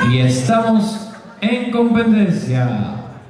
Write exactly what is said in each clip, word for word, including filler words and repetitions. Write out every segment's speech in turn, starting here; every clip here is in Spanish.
Y estamos en competencia.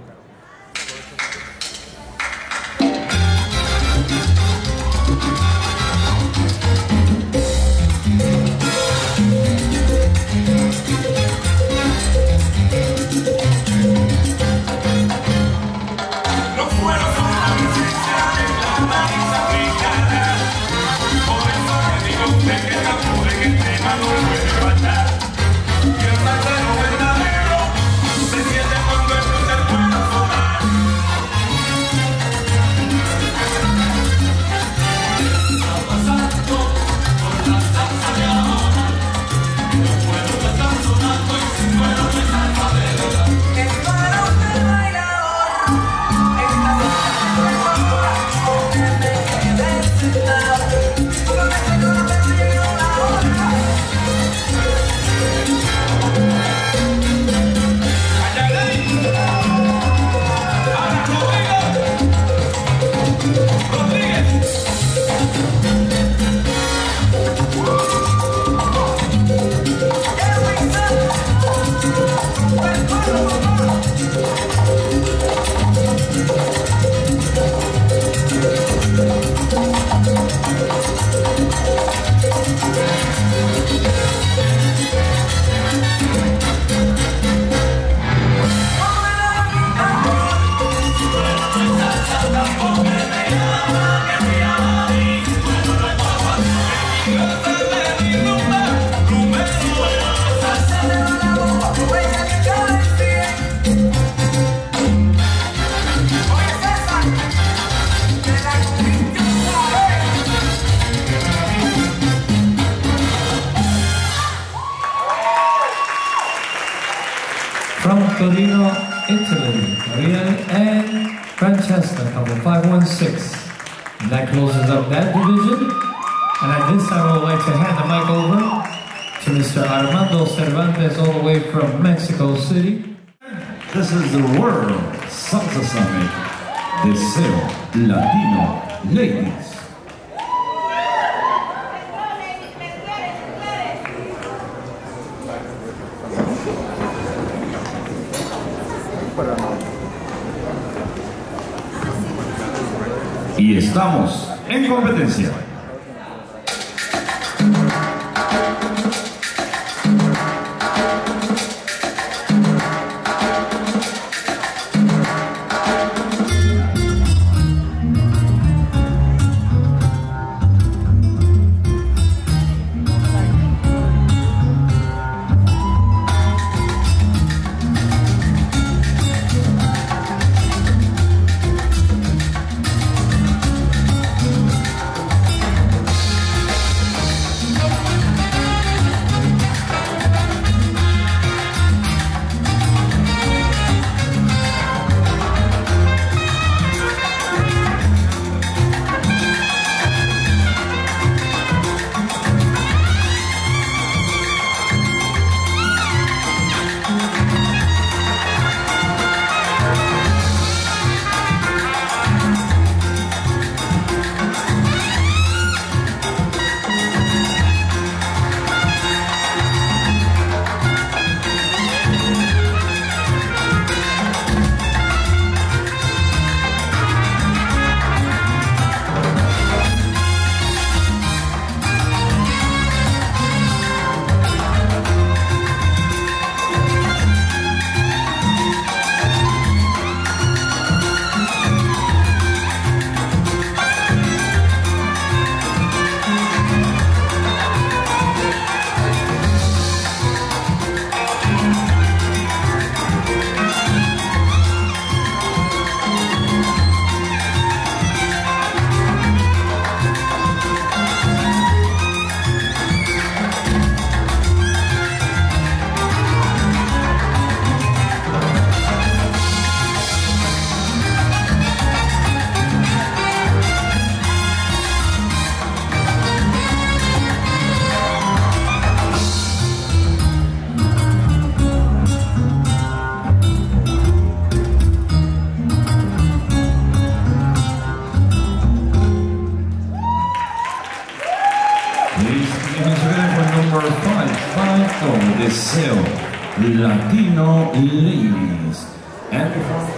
From Torino, Italy, Ariel and Francesca, couple five one six. And that closes up that division. And at this time, I would like to hand the mic over to Mister Armando Cervantes, all the way from Mexico City. This is the World Salsa Summit, Deseo Latino Ladies. Y estamos en competencia. Deseo Latino Ladies. And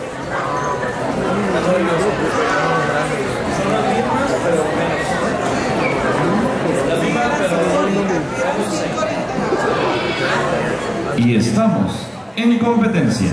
y estamos en competencia.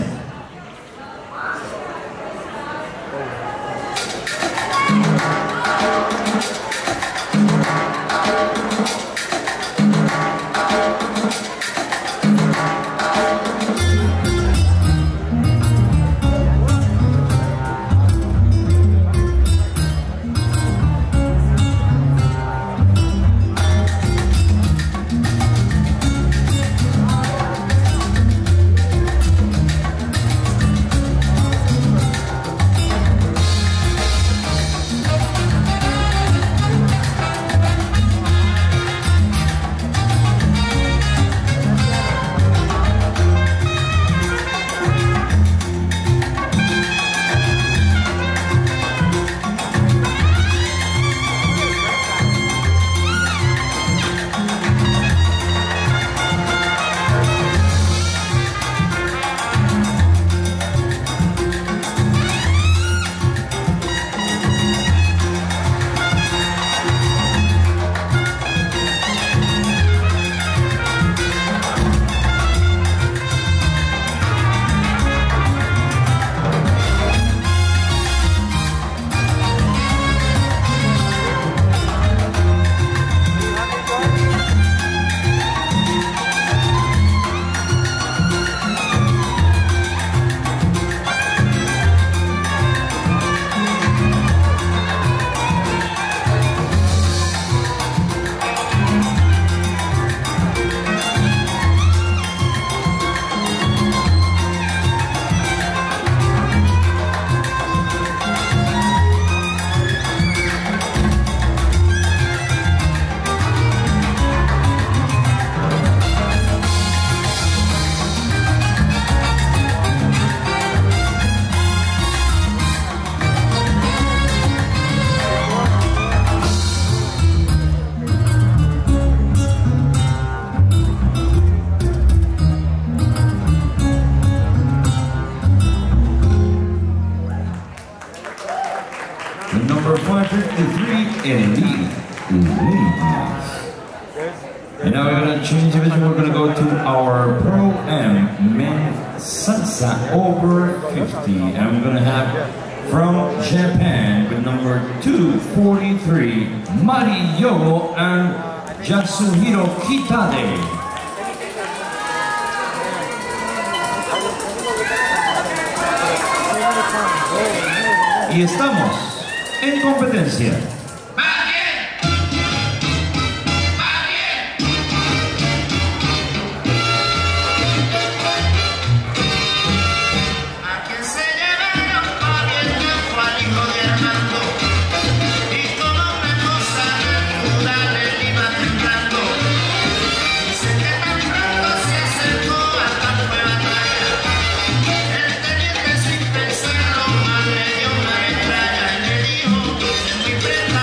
Number five fifty-three, Elite Ladies. And now we're going to change division. We're going to go to our Pro-Am Men Salsa over fifty. And we're going to have from Japan with number two forty-three, Mari Yogo and Yasuhiro Kitade. Y estamos en competencia. Prende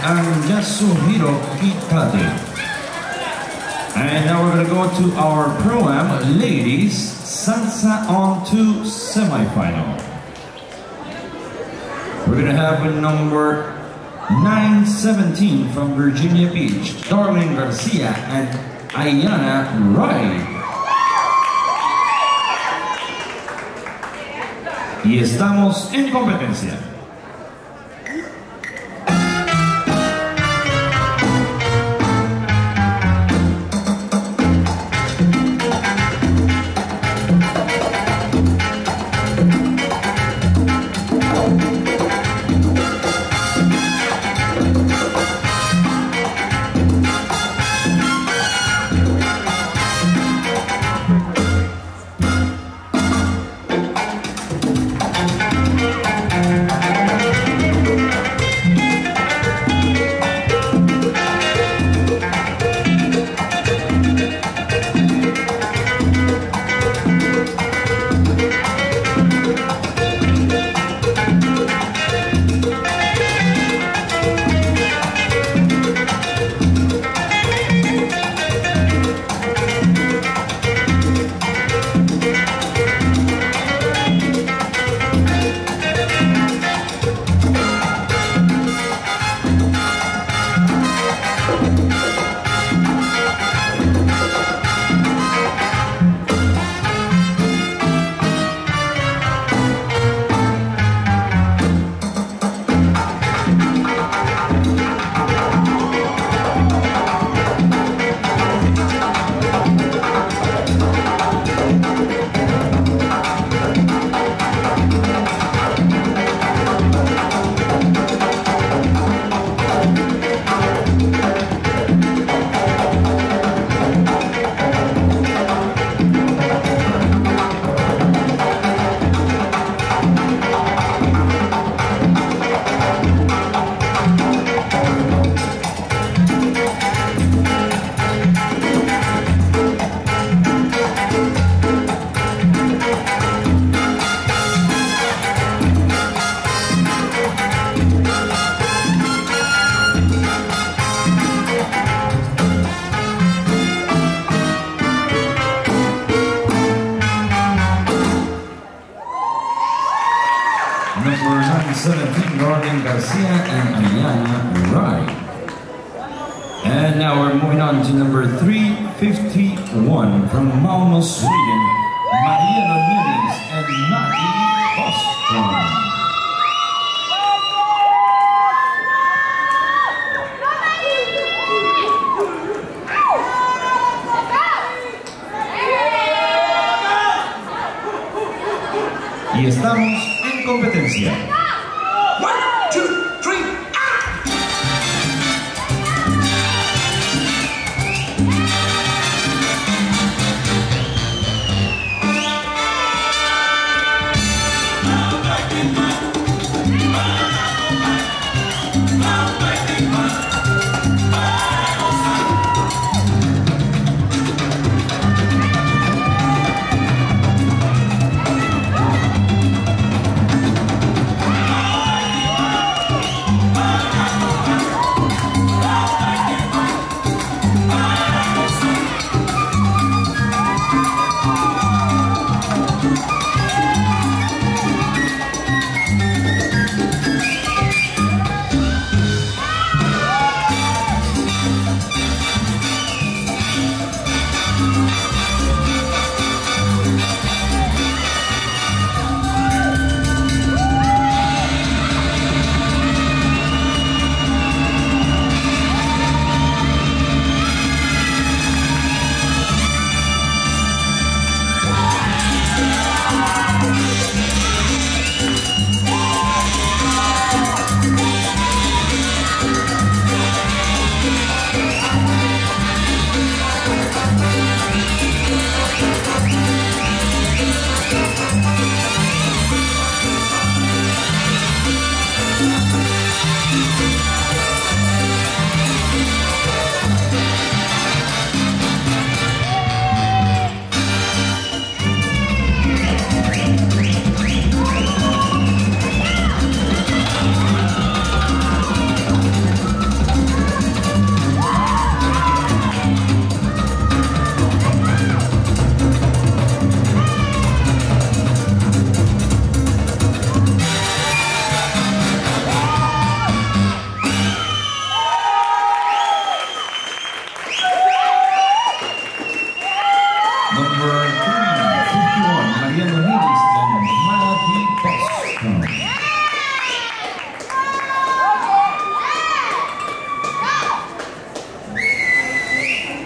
and Yasuhiro Kitade. And now we're going to go to our Pro-Am ladies salsa on two semifinal. We're going to have a number nine seventeen from Virginia Beach, Darlene Garcia and Ayana Wright. Y estamos en competencia. Number nine seventeen, Darlene Garcia and Ayana Wright. And now we're moving on to number three fifty-one from Malmö, Sweden, Mariana Nilles and Nati Boston. Y estamos en competencia. One, two, three,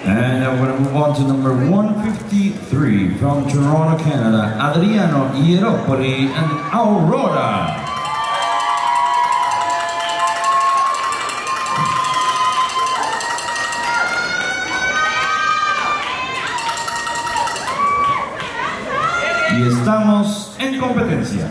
And now we're going to move on to number one fifty-three from Toronto, Canada, Adriano Ieropoli and Aurora. Y estamos en competencia.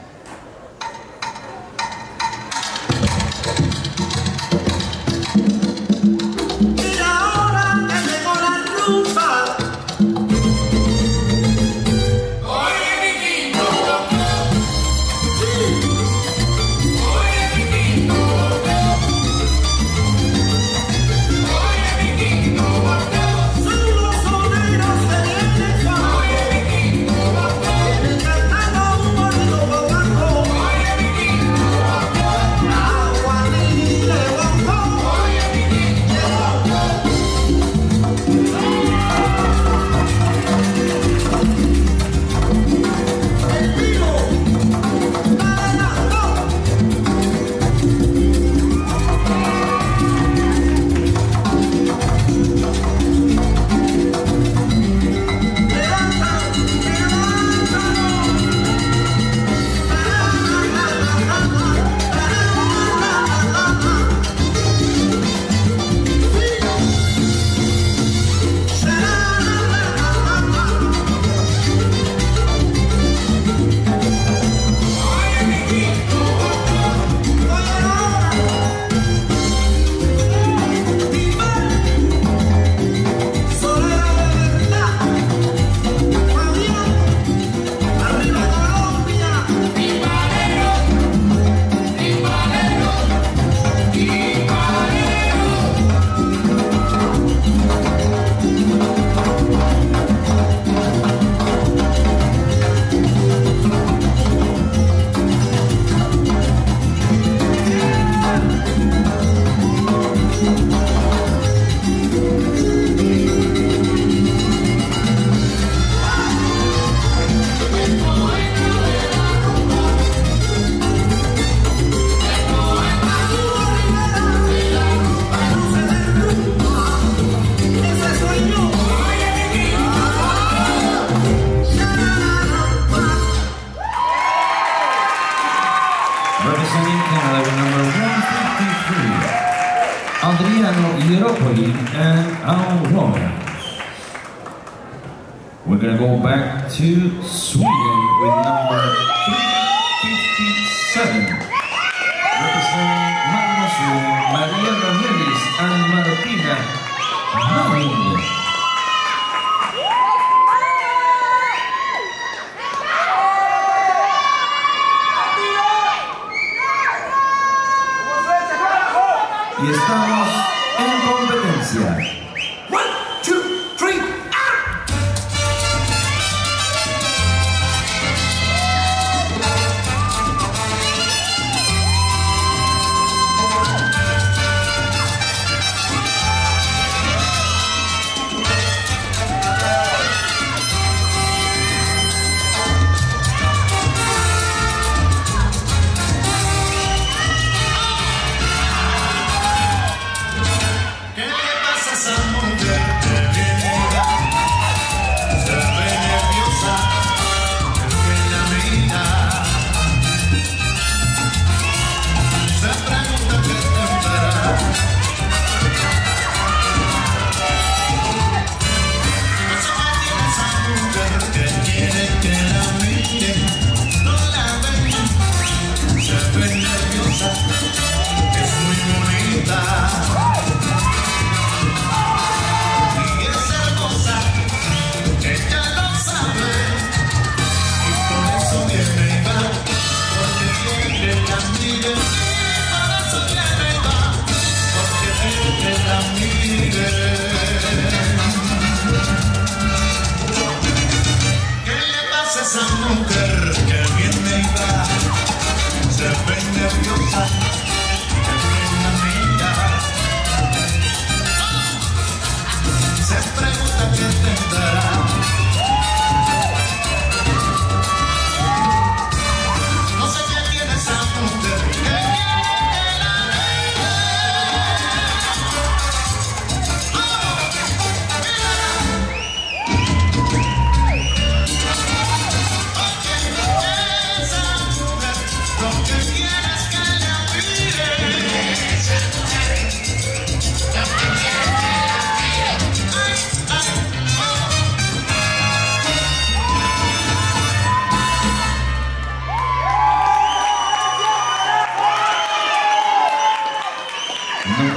Representing Canada with number one fifty-three, Adriano Ieropoli and Aurora. We're going to go back to Sweden with number three fifty-seven. Representing Malmö, Sweden, Maria Ramirez and Martina Malmö. Y estamos en competencia. One, two, three, ah!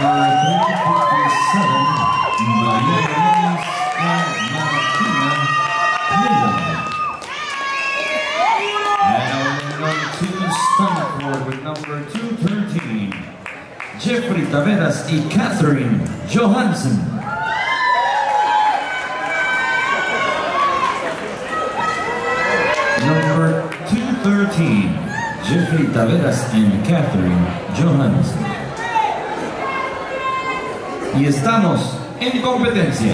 number three fifty-seven, Maria Reyes and Martina Miller. And now we're going to Stanford with number two thirteen, Jeffrey Taveras y Catherine Johansson. Number two thirteen, Jeffrey Taveras and Catherine Johansson. Y estamos en competencia.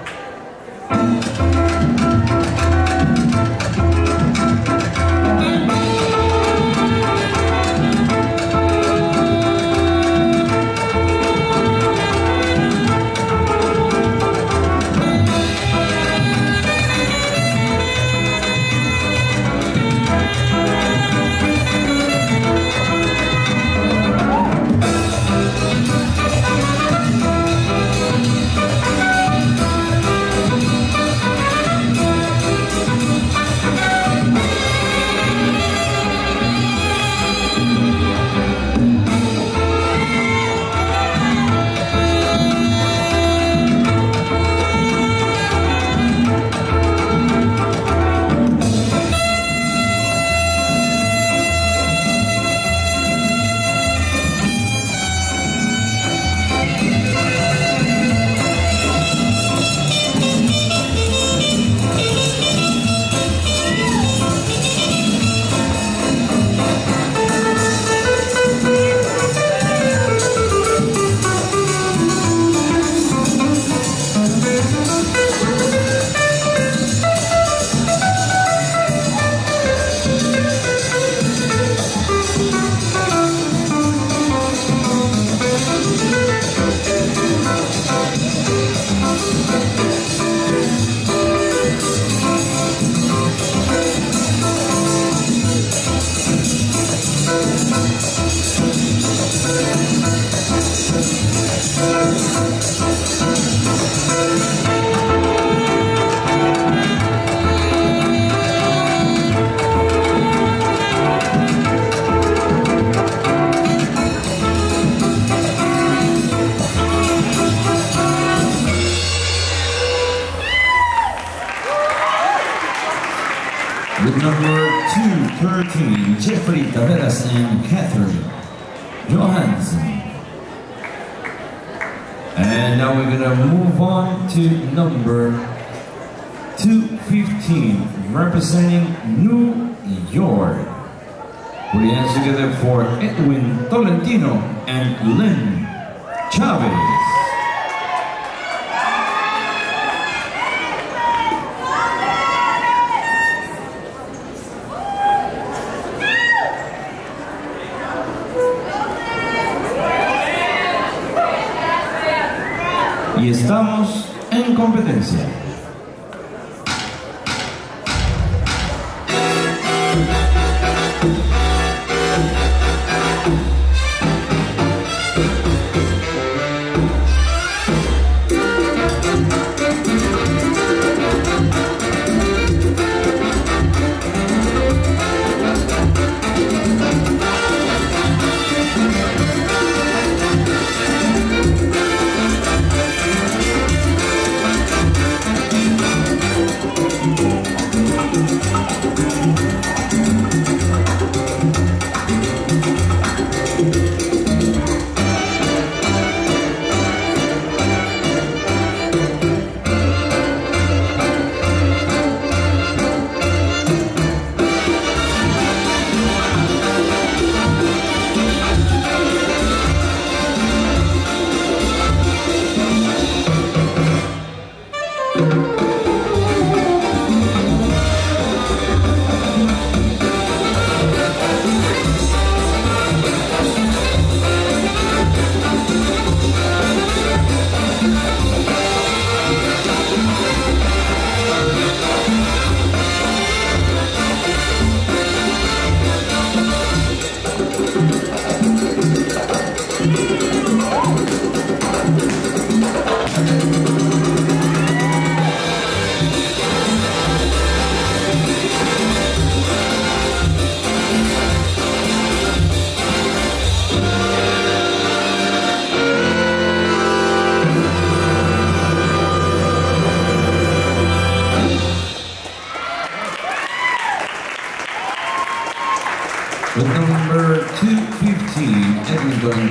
With number two thirteen, Jeffrey Taveras and Catherine Johansson. And now we're gonna move on to number two fifteen, representing New York. Put your hands together for Edwin Tolentino and Lynn Chavez. Y estamos en competencia.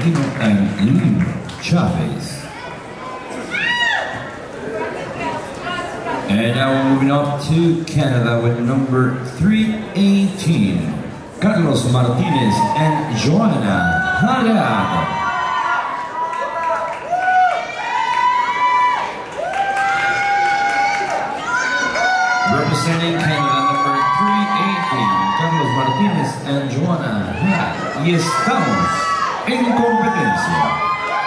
Valentino and Lynn Chavez. And now we're moving up to Canada with number three eighteen, Carlos Martinez and Joanna Haddad. Representing Canada, number three eighteen, Carlos Martinez and Joanna Haddad. Y estamos en competencia.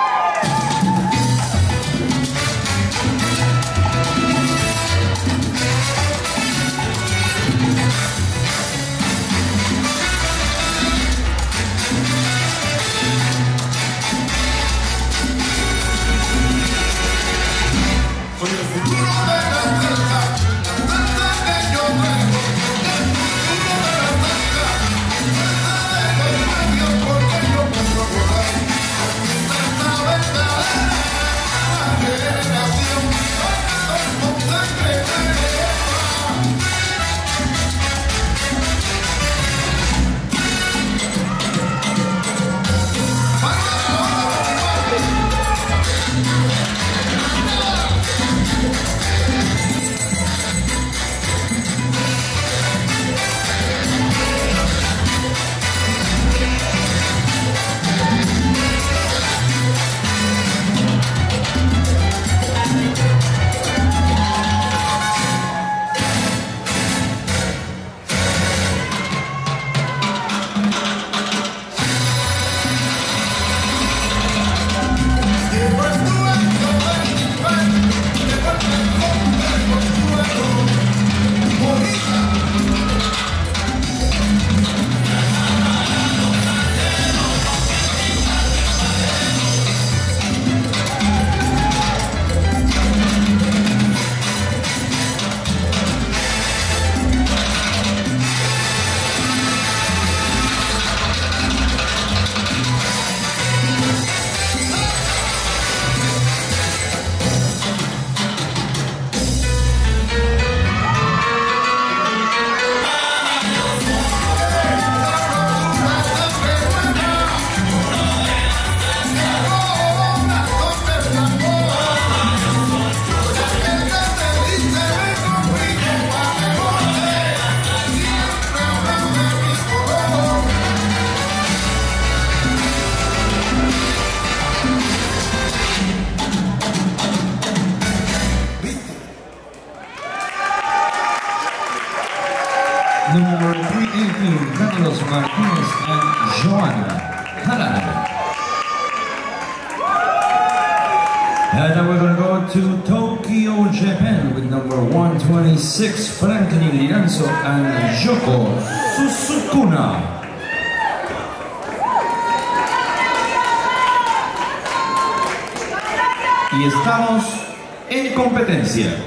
Number three eighteen, Carlos Martinez and Joanna Haddad. And now we're going to go to Tokyo, Japan with number one twenty-six, Franklin Liranzo and Yoko Susukuna. Y estamos en competencia.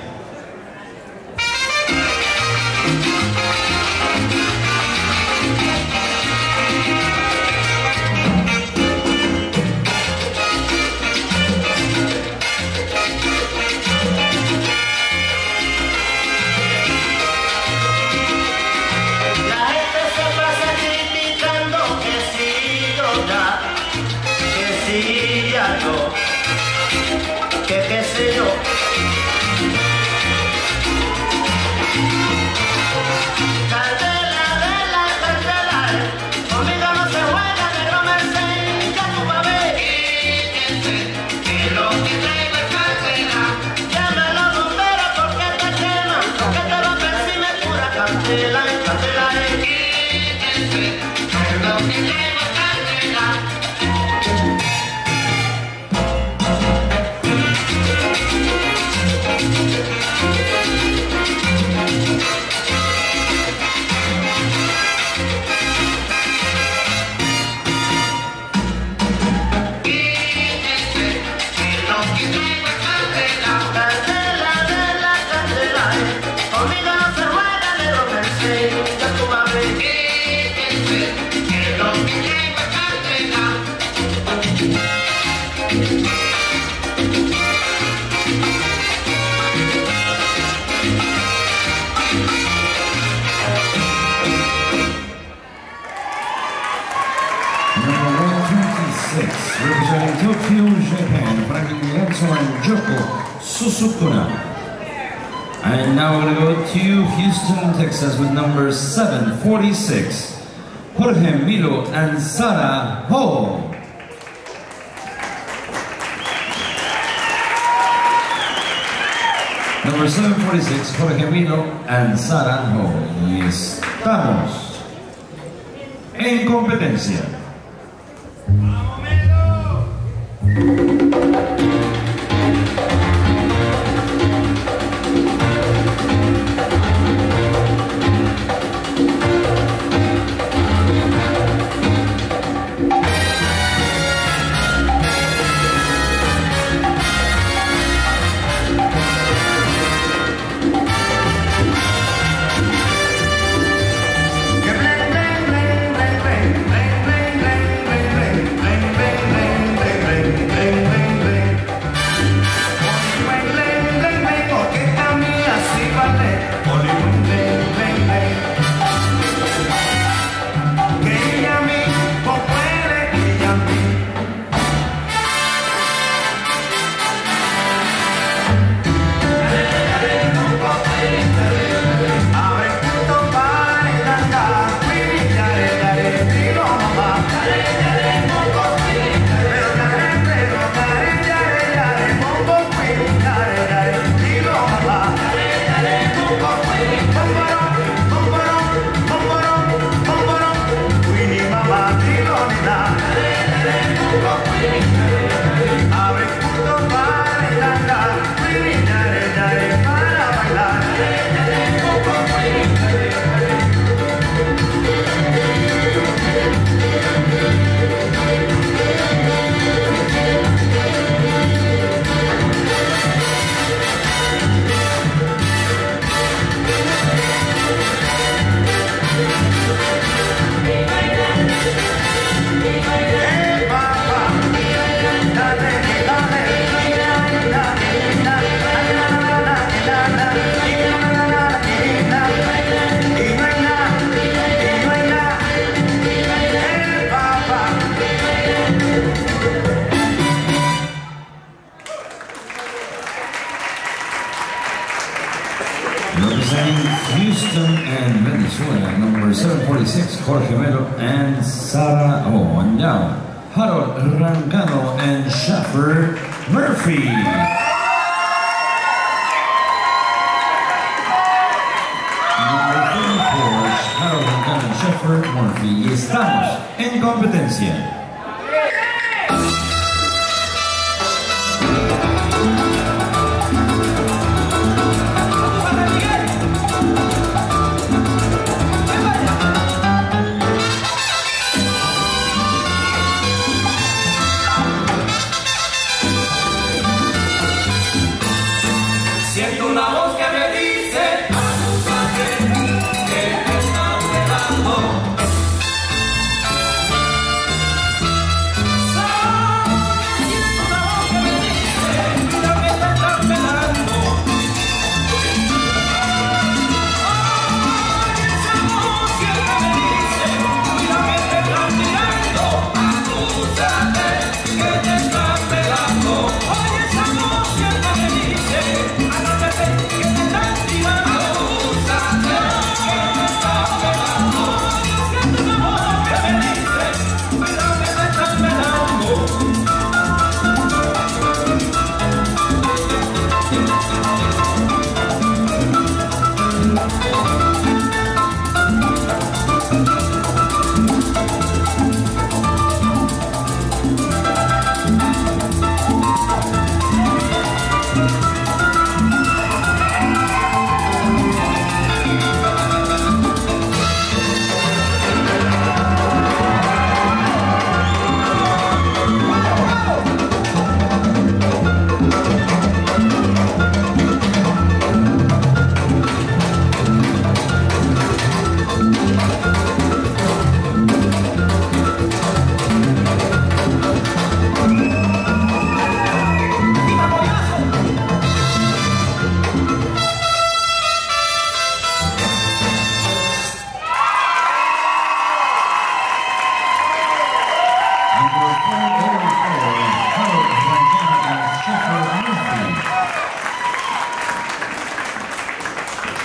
Que qué sé yo, next one, Yoko Susukuna. And now we're going to go to Houston, Texas with number seven forty-six, Jorge Milo and Sarah Ho. Number seven forty-six, Jorge Milo and Sarah Ho. Y estamos en competencia. Representing Houston and Venezuela, number seven forty-six, Jorge Melo and Sarah Ho. And now, Harold Rangano and Shaffer Murphy. Number thirty-four, Harold Rangano and Shaffer Murphy. Y estamos en competencia. Siento una voz que me dice, acúsate, que te estás quedando.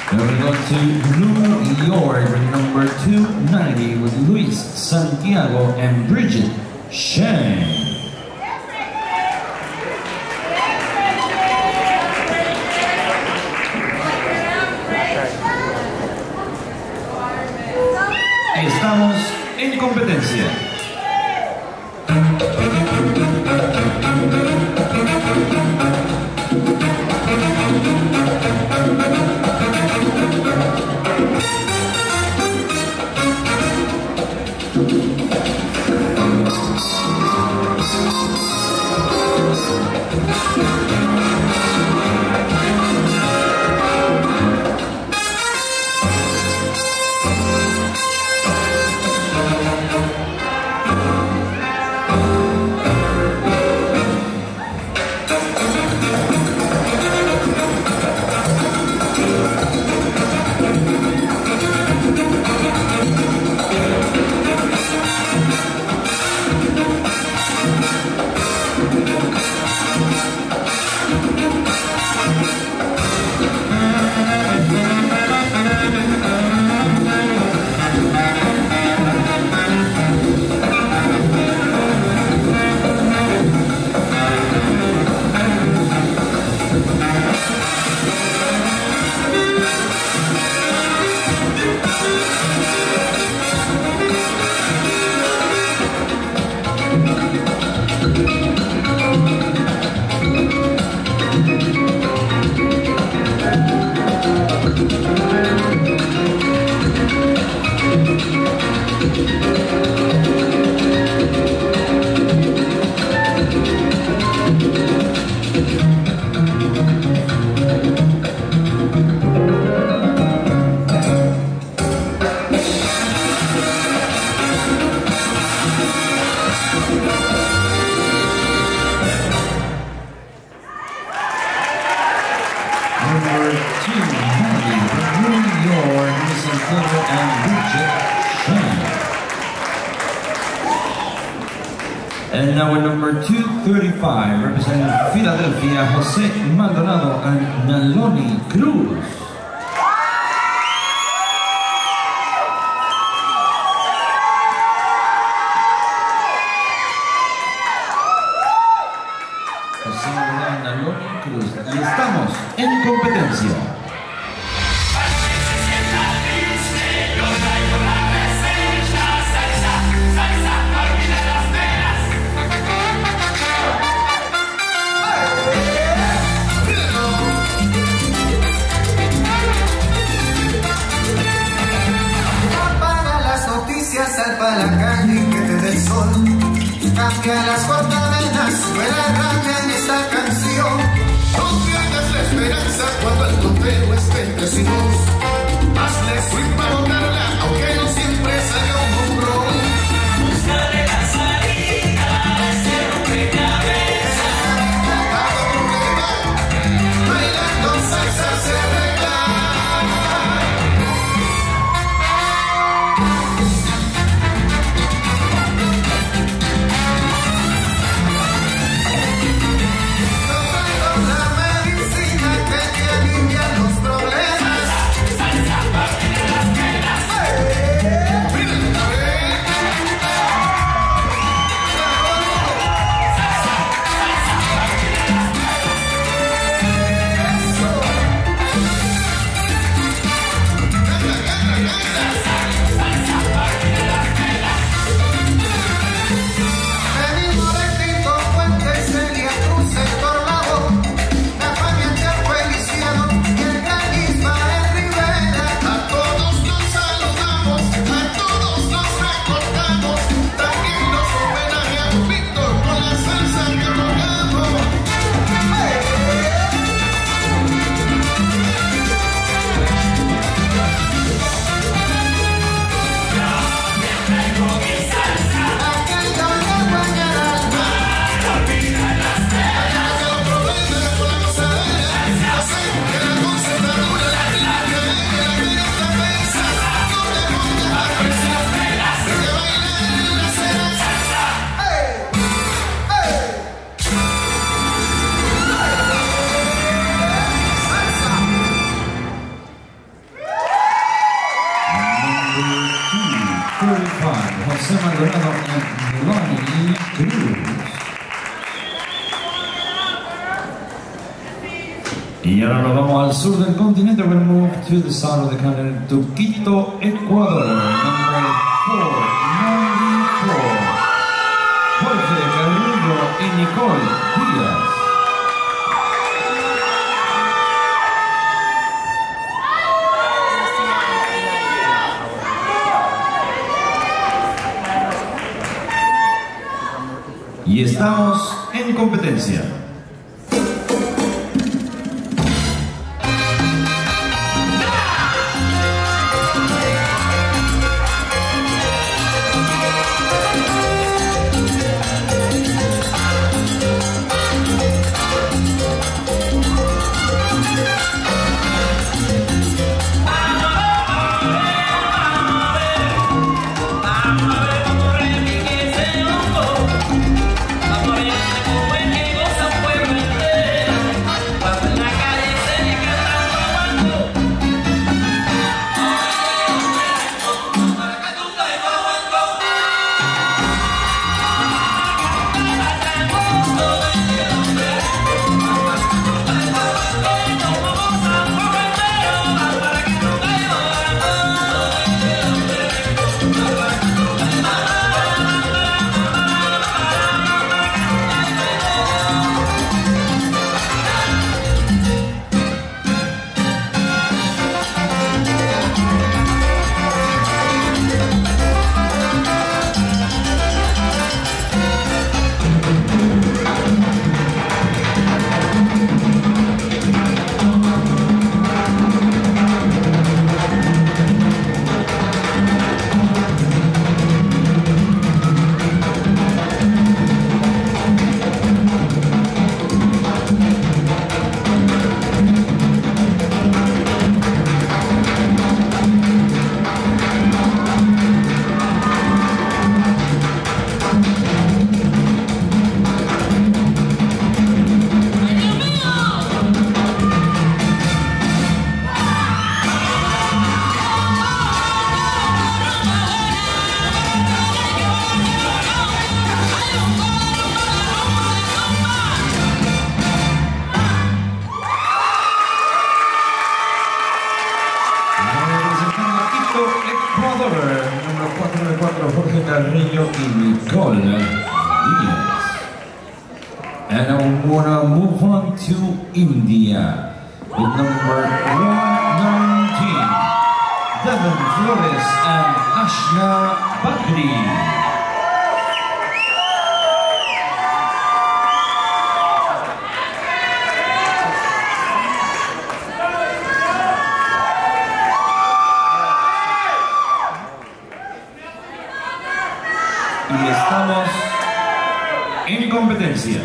Now we go to New York, number two ninety, with Luis Santiago and Bridget Shang. Estamos en competencia. And now at number two thirty-five, representing Philadelphia, Jose Maldonado and Naloni Cruz. Jose Maldonado, Naloni Cruz. Y estamos en competencia. Salva la calle y que te dé el sol. Cambia las cortavenas, suena rabia en esta canción. No pierdas la esperanza cuando el conteo esté entre sí dos. Hazle swing para botarla, aunque no siempre salga un hombro. Búscale la salida a ese rompecabezas. Hago problema, bailando salsa se arregla. José Maldonado and Melanie Cruz. Y ahora nos vamos al sur del continente. We're going to move to the south of the continent, to Quito, Ecuador. Number four ninety-four. Jorge Carrillo y Nicole Díaz. Y estamos en competencia. Ecuador, número cuatro nueve cuatro, Jorge Carrillo y Nicole Díaz. And I wanna move on to India with number one nineteen, Devon Flores and Ashna Bakri. Y estamos en competencia.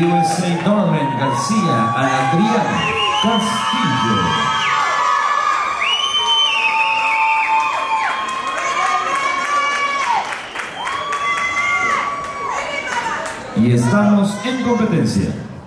U S A, Darlene García and Adriana Castillo. Y estamos en competencia.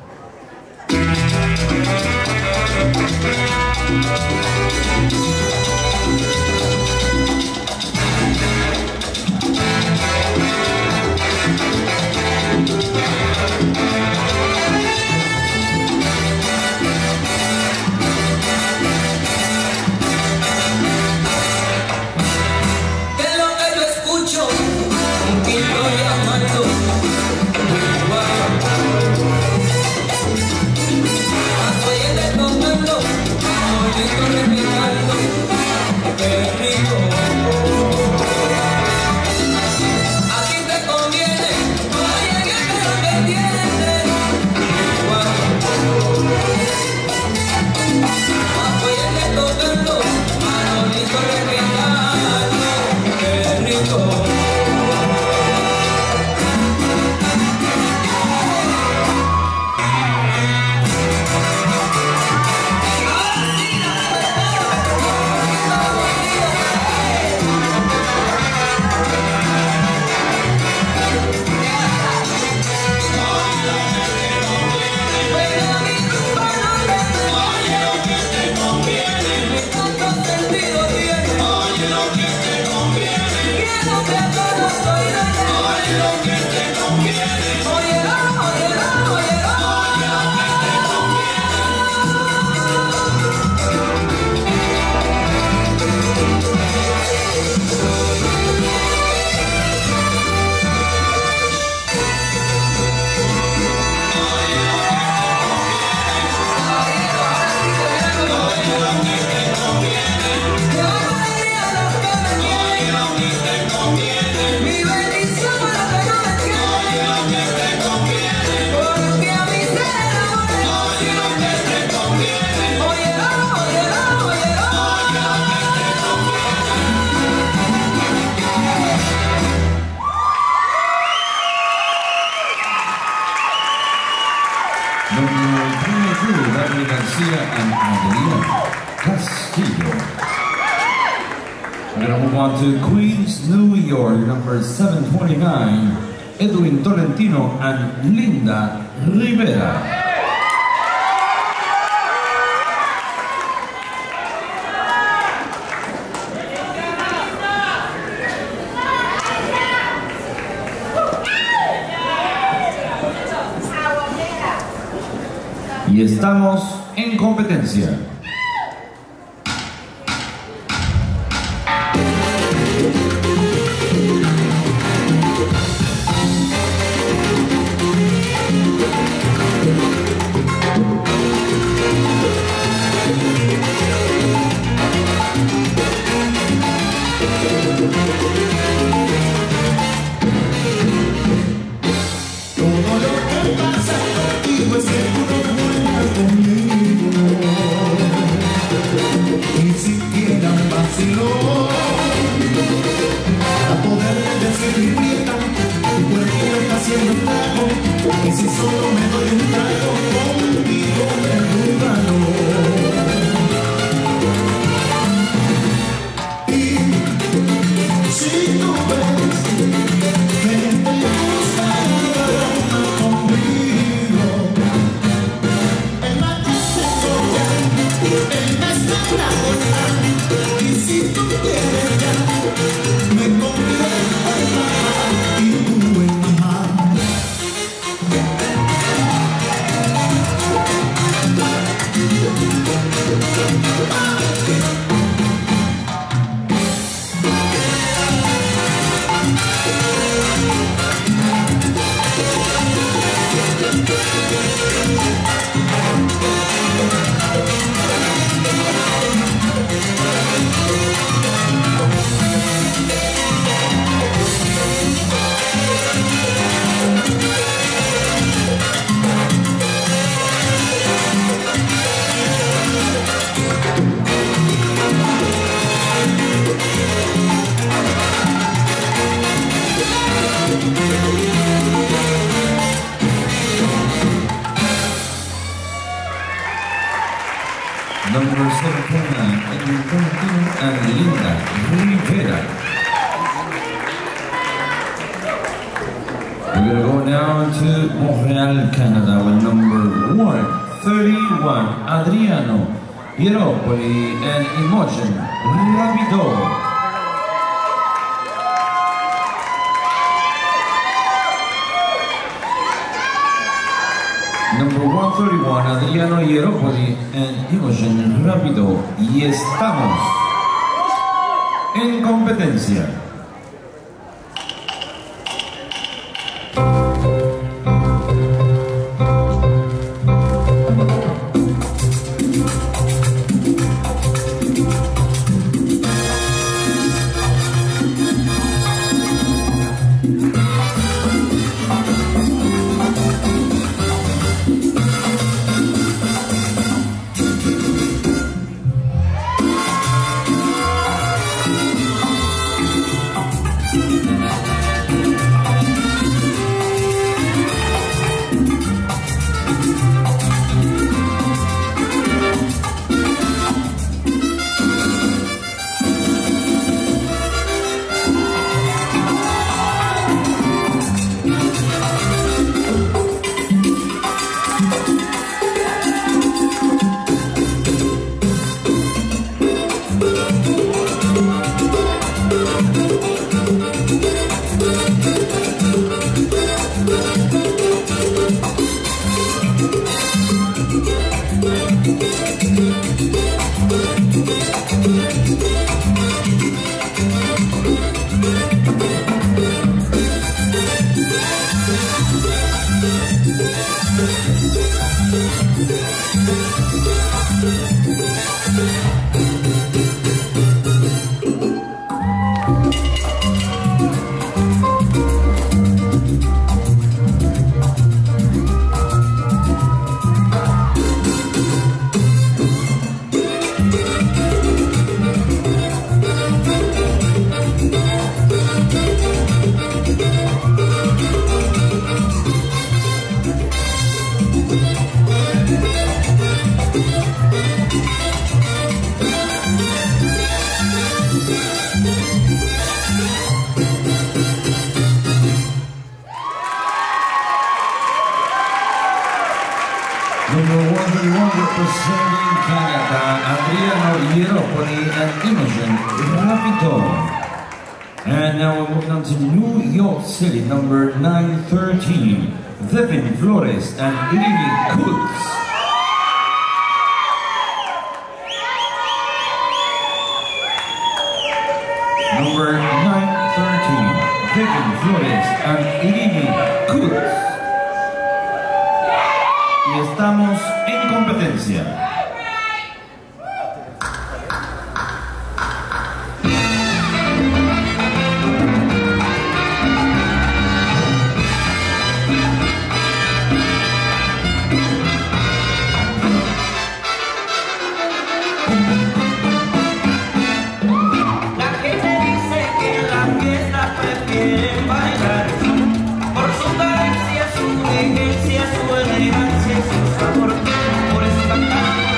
Darlene Garcia and Adriana Castillo. We're going to move on to Queens, New York, number seven twenty-nine, Edwin Tolentino and Linda Rivera. Y estamos en competencia. and Linda Rivera. We're going to go now to Montreal, Canada with number one thirty-one, Adriano Hieropoli and Imogen Rapido. Number one thirty-one, Adriano Hieropoli and Imogen Rapido. Y estamos en competencia. Number one thirty-one representing Canada, Adriano Hieropoli and Imogen Rapido. And now we're moving on to New York City, number nine thirteen, Devin Flores and Lily Kutz. Number nine thirteen, Devin Flores and Lily Kutz. Y estamos en competencia. Por su elegancia, su sabor, por esta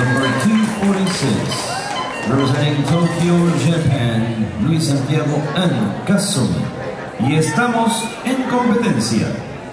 Number two forty-six, representing Tokyo, Japan, Luis Santiago and Kasumi. Y estamos en competencia.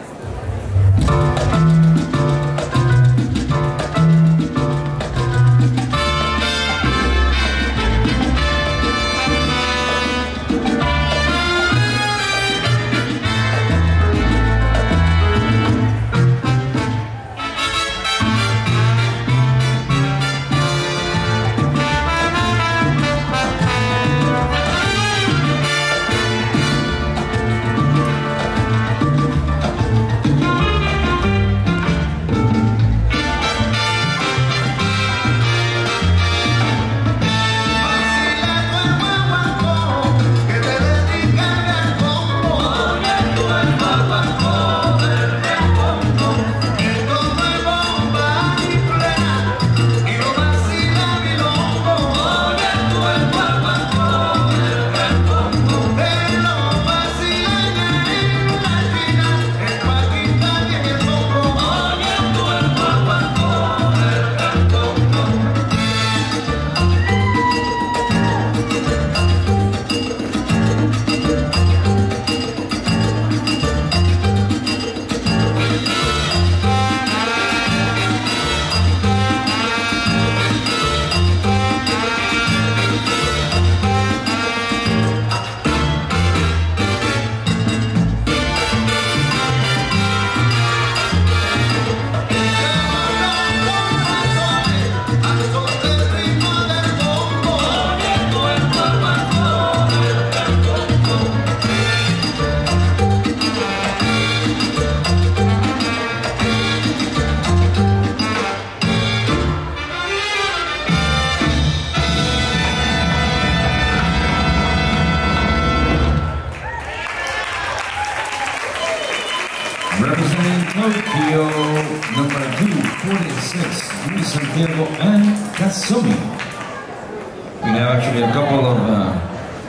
Representing Tokyo, number two forty-six, Luis Santiago and Kasumi. We have actually a couple of uh,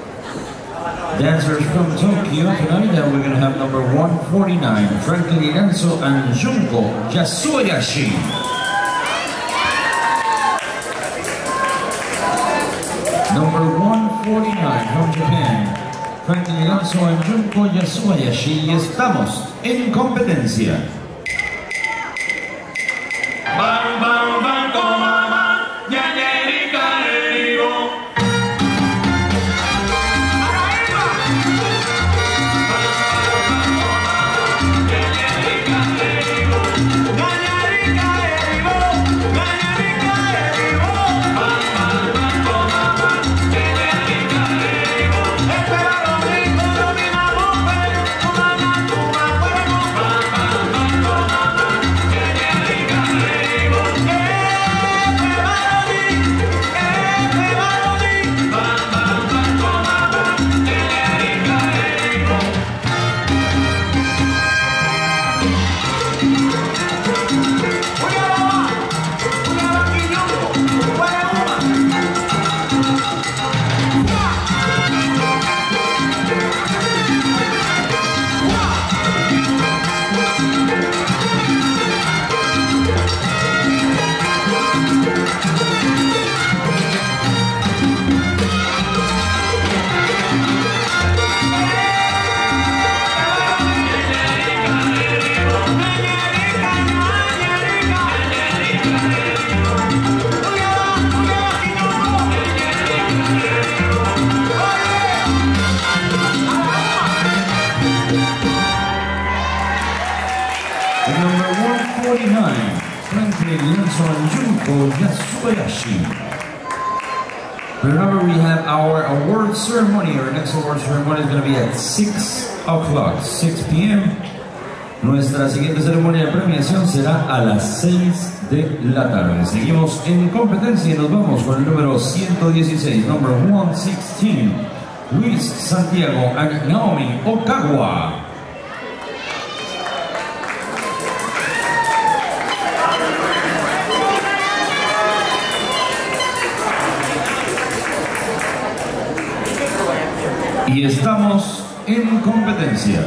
dancers from Tokyo tonight, and we're going to have number one forty-nine, Franklin Iranzo and Junko Yasuoyashi. Number one forty-nine from Japan, Franklin Iranzo and Junko Yasuoyashi, y estamos en competencia. Bam, bam, bam, toma, ya, ya, rica, rico. Franklin Iranzo and Junko Yasuoyashi. Remember, we have our award ceremony. Our next award ceremony is going to be at six o'clock, six p m Nuestra siguiente ceremonia de premiación será a las seis de la tarde. Seguimos en competencia y nos vamos con el número ciento dieciséis, number one sixteen, Luis Santiago and Naomi Okawa. Y estamos en competencia.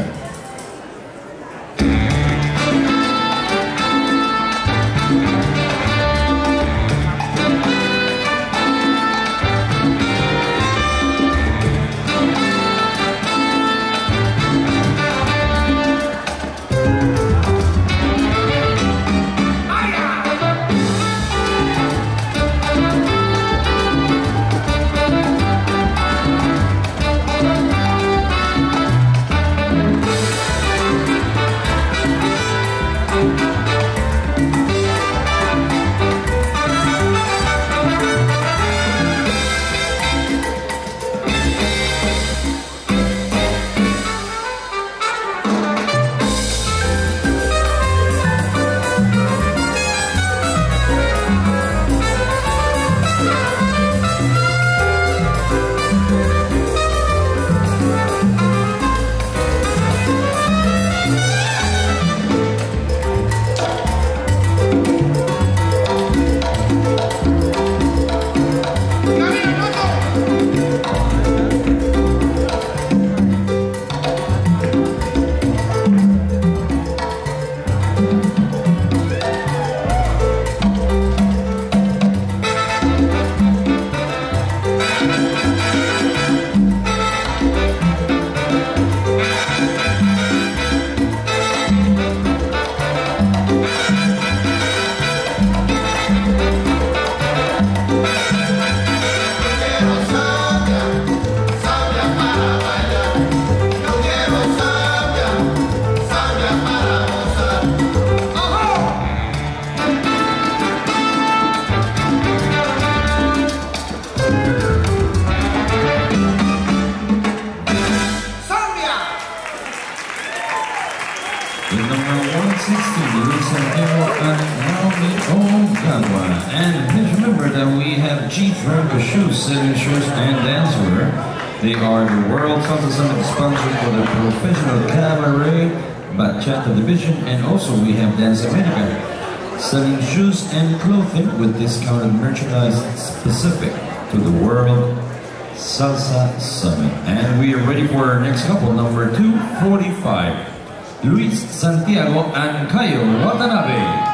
G. Franco Shoes, selling shoes and dancewear. They are the World Salsa Summit sponsor for the Professional Cabaret Bachata Division, and also we have Dance America, selling shoes and clothing with discounted merchandise specific to the World Salsa Summit. And we are ready for our next couple, number two forty-five, Luis Santiago and Kayo Watanabe.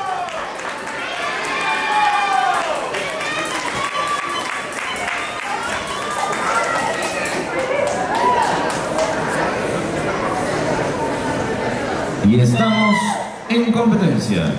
Y estamos en competencia.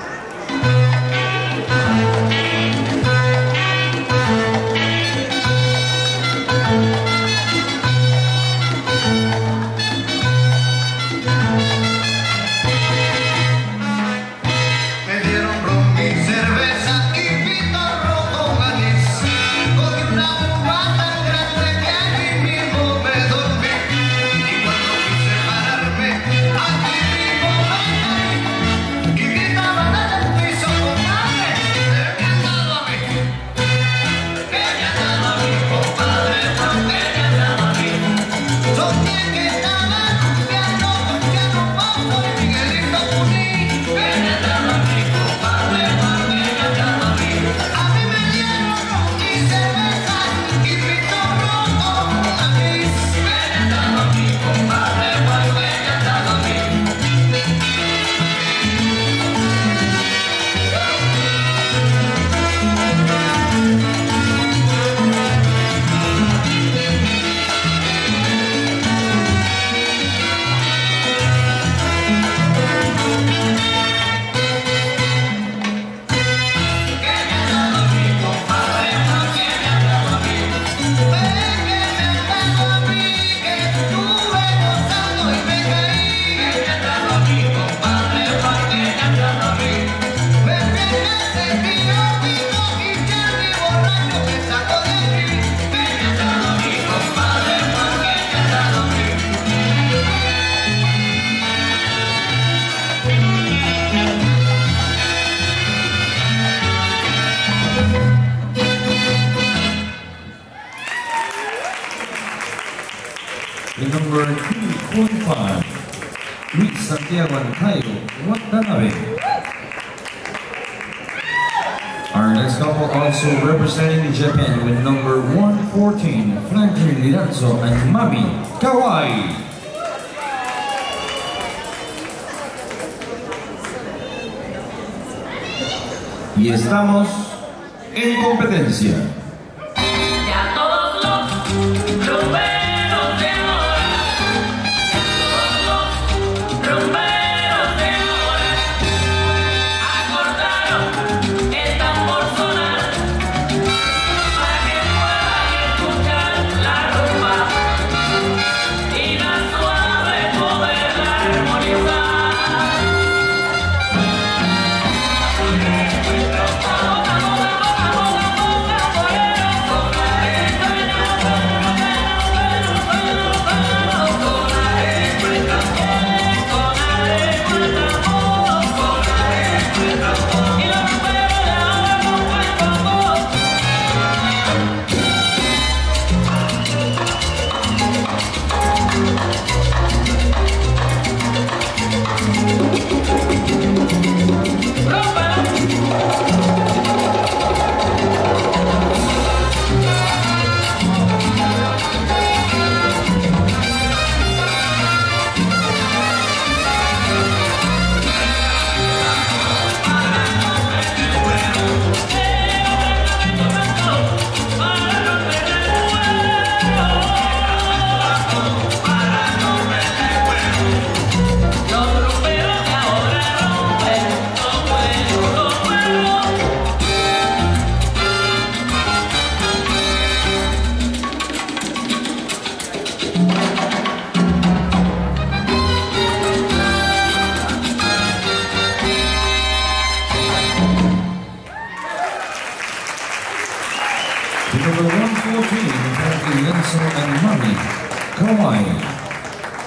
The number two forty-five, Luis Santiago and Kayo Watanabe. Our next couple also representing Japan with number one fourteen, Franklin Liranzo and Mami Kawai. Y estamos en competencia. Ya todos los rumberos de ahora, todos los rumberos de ahora, acordaron, están por sonar, para que puedan escuchar la rumba y la suave poderla armonizar. Number one fourteen, Franklin Liranzo and Mami Kawai.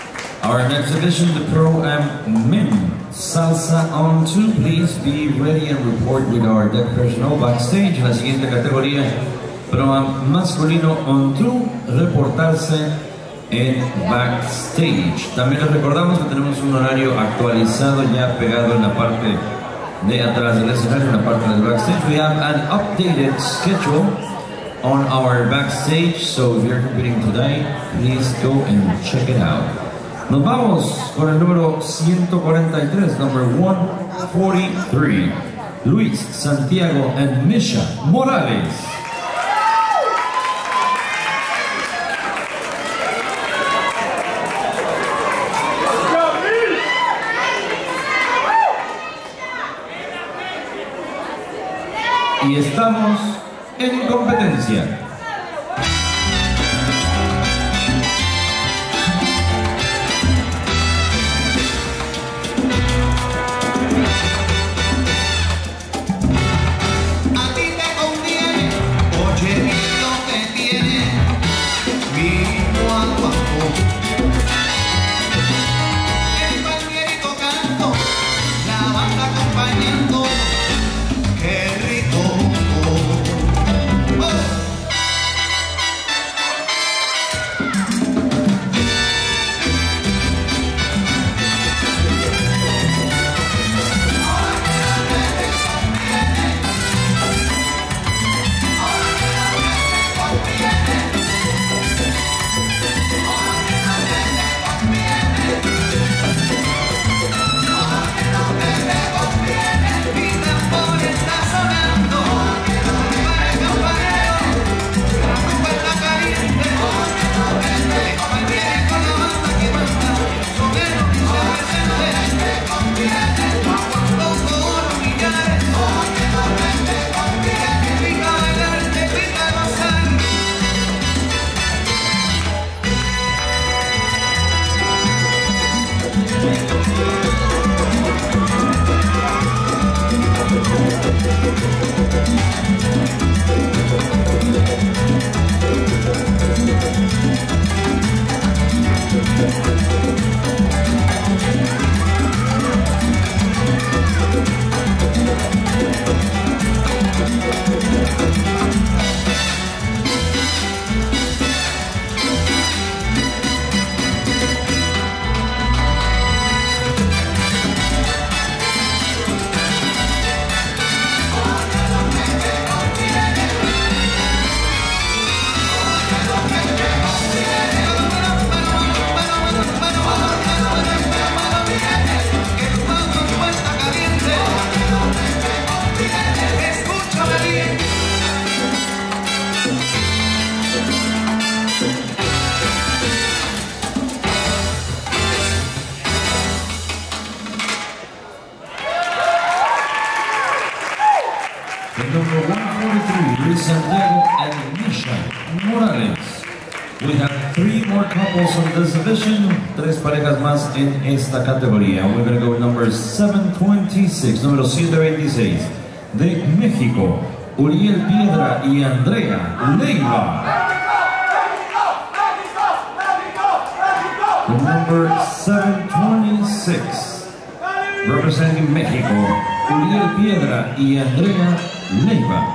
Our next division, the Pro-Am Men Salsa on two. Please be ready and report with our deck personnel backstage. La siguiente categoría, Pro-Am Masculino on two, reportarse en backstage. También les recordamos que tenemos un horario actualizado ya pegado en la parte de atrás del escenario, en la parte del backstage. We have an updated schedule on our backstage, so if you're competing today, please go and check it out. Nos vamos con el número ciento cuarenta y tres, number one forty-three, Luis Santiago and Misha Morales. Y estamos en competencia. Number one forty-three, Luis Santiago and Misha Morales. We have three more couples in this division, tres parejas más en esta categoría. We're going to go with number seven twenty-six, número siete veintiséis, de México, Uriel Piedra y Andrea Leiva. The number seven twenty-six, representing México, Uriel Piedra y Andrea Leiva.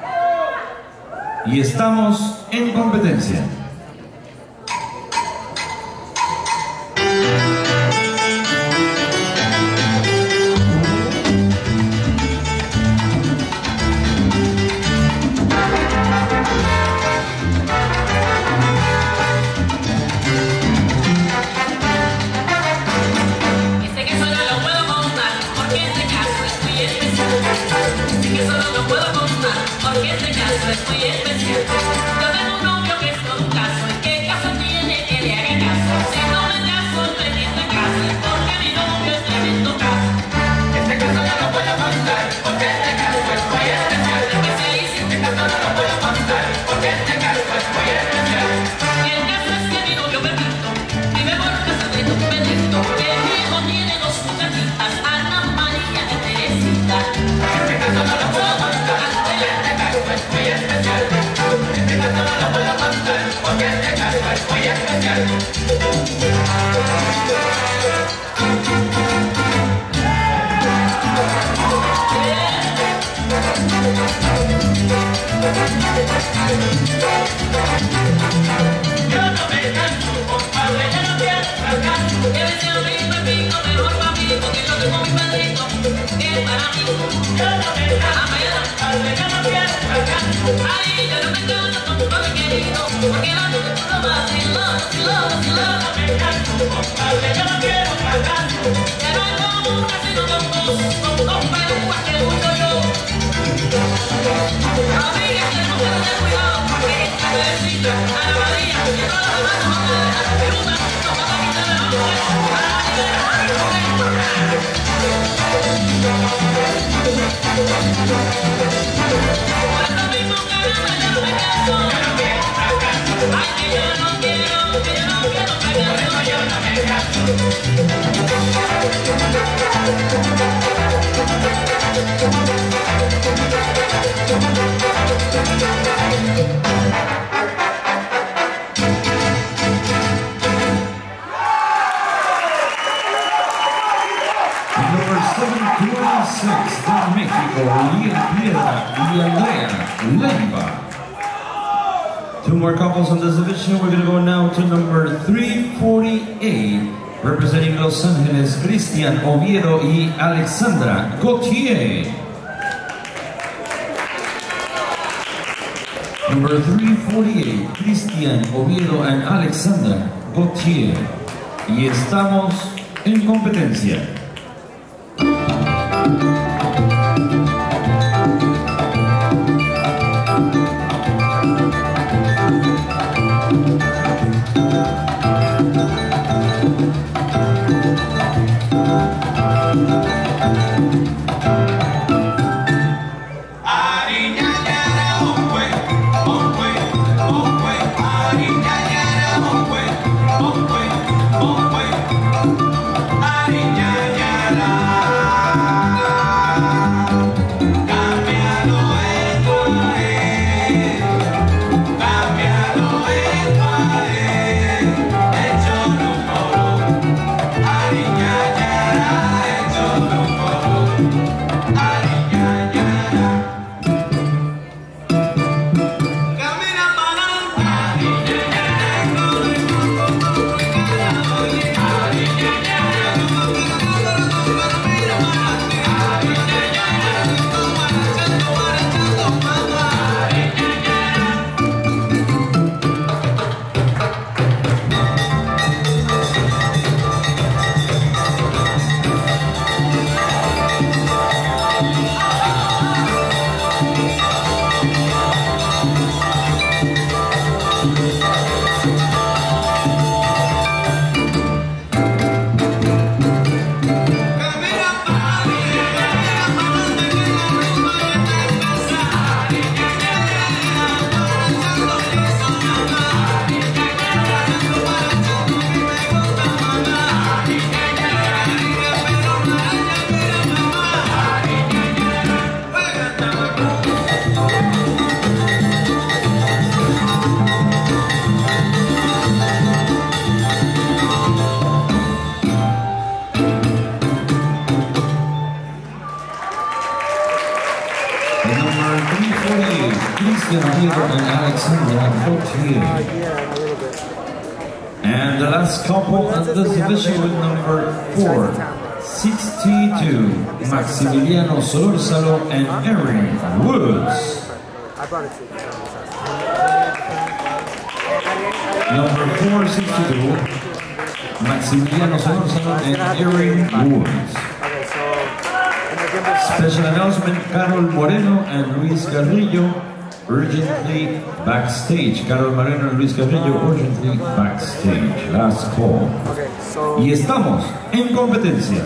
Y estamos en competencia. Ana María y Teresita. Este caso no lo puedo contar. Two more couples on this division. We're going to go now to number three forty-eight, representing Los Angeles, Cristian Oviedo y Alexandra Gauthier. Number three forty-eight, Cristian Oviedo and Alexandra Gauthier. Y estamos en competencia. And the last couple in this division with number four sixty-two, Maximiliano Solórzano and Erin Woods. Number four sixty-two, Maximiliano Solórzano and Erin Woods. Special announcement, Carol Moreno and Luis Carrillo urgently backstage. Carol Moreno and Luis Carrillo urgently backstage. Last call. Y estamos en competencia.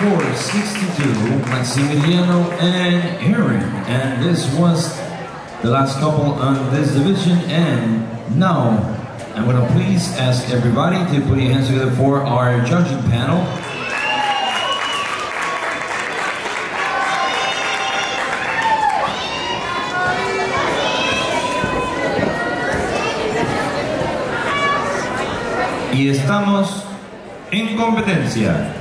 fifty-four sixty-two, Maximiliano and Aaron. And this was the last couple on this division. And now I'm going to please ask everybody to put your hands together for our judging panel. Y estamos en competencia.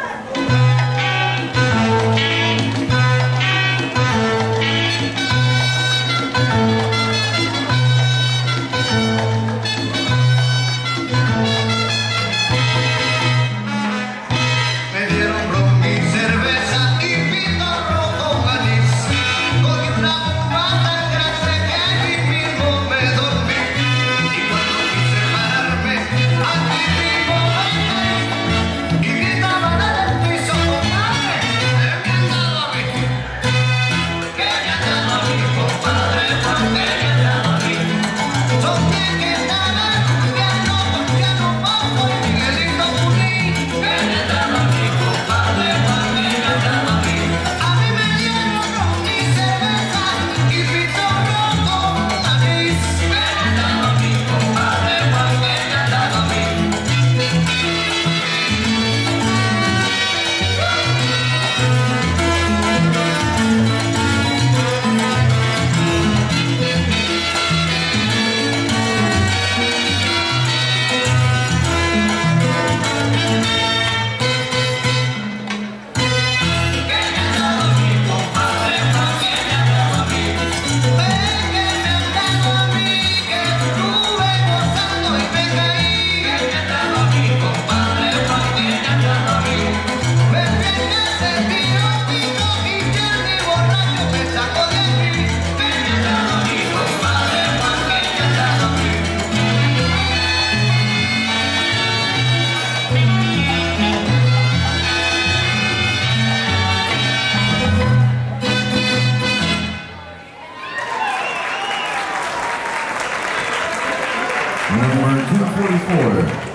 Number two forty-four,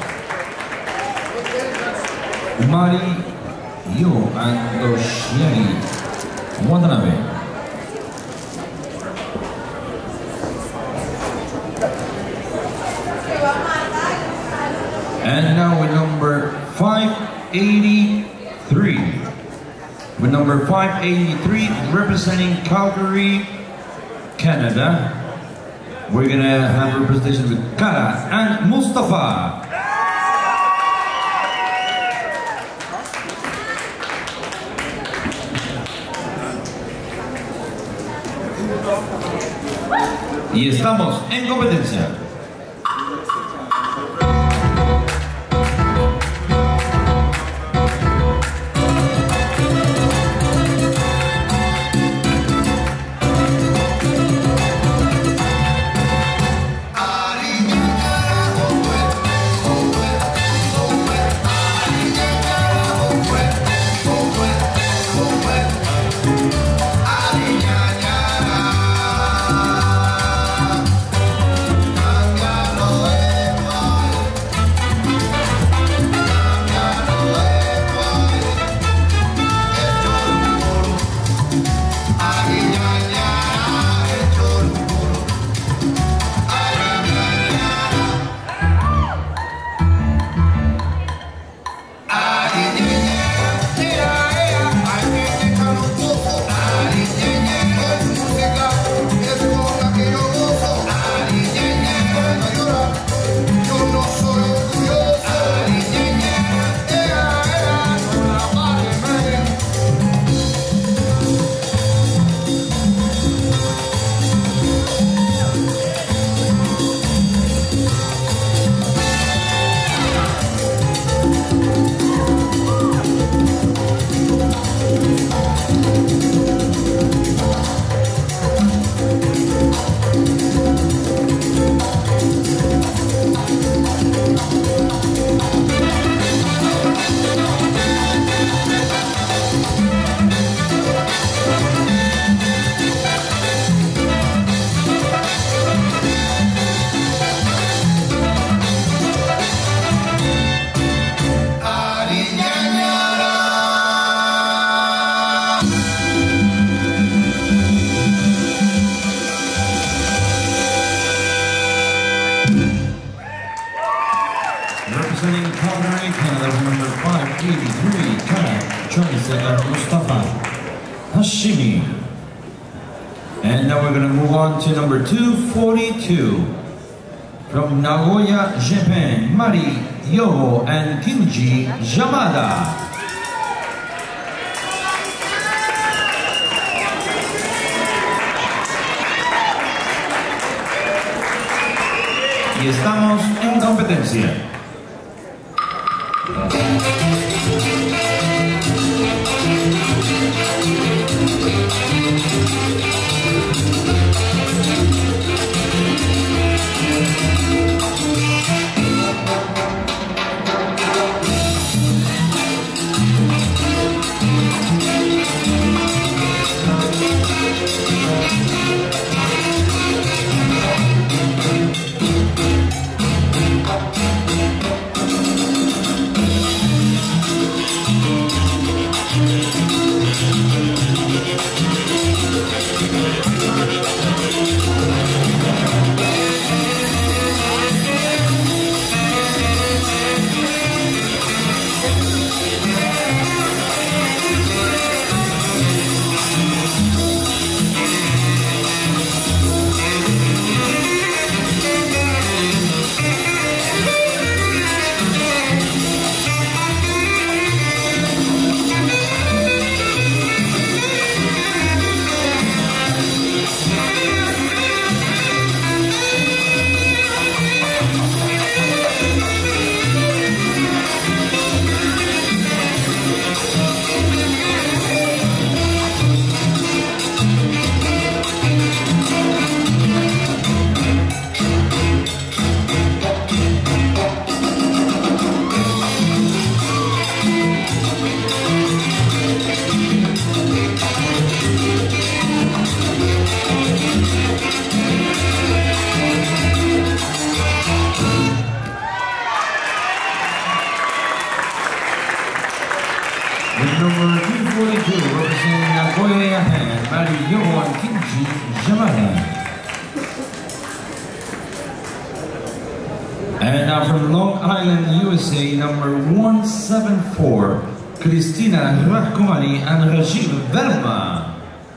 Mari Yo Andoshieri Watanabe. And now with number five eighty-three. With number five eighty-three representing Calgary, Canada. We're gonna have representation with Kara and Mustafa. Y estamos en competencia. Ay, Mister Mustafa Hashimi. And now we're going to move on to number two forty-two. From Nagoya, Japan, Mari Yogo and Kinji Yamada. Y estamos en competencia. Number two forty-two, representing Nagoya, Japan, Mari Yogo and Kinji Yamada. And now from Long Island, U S A, number one seventy-four, Cristina Rajkumari and Rajiv Verma.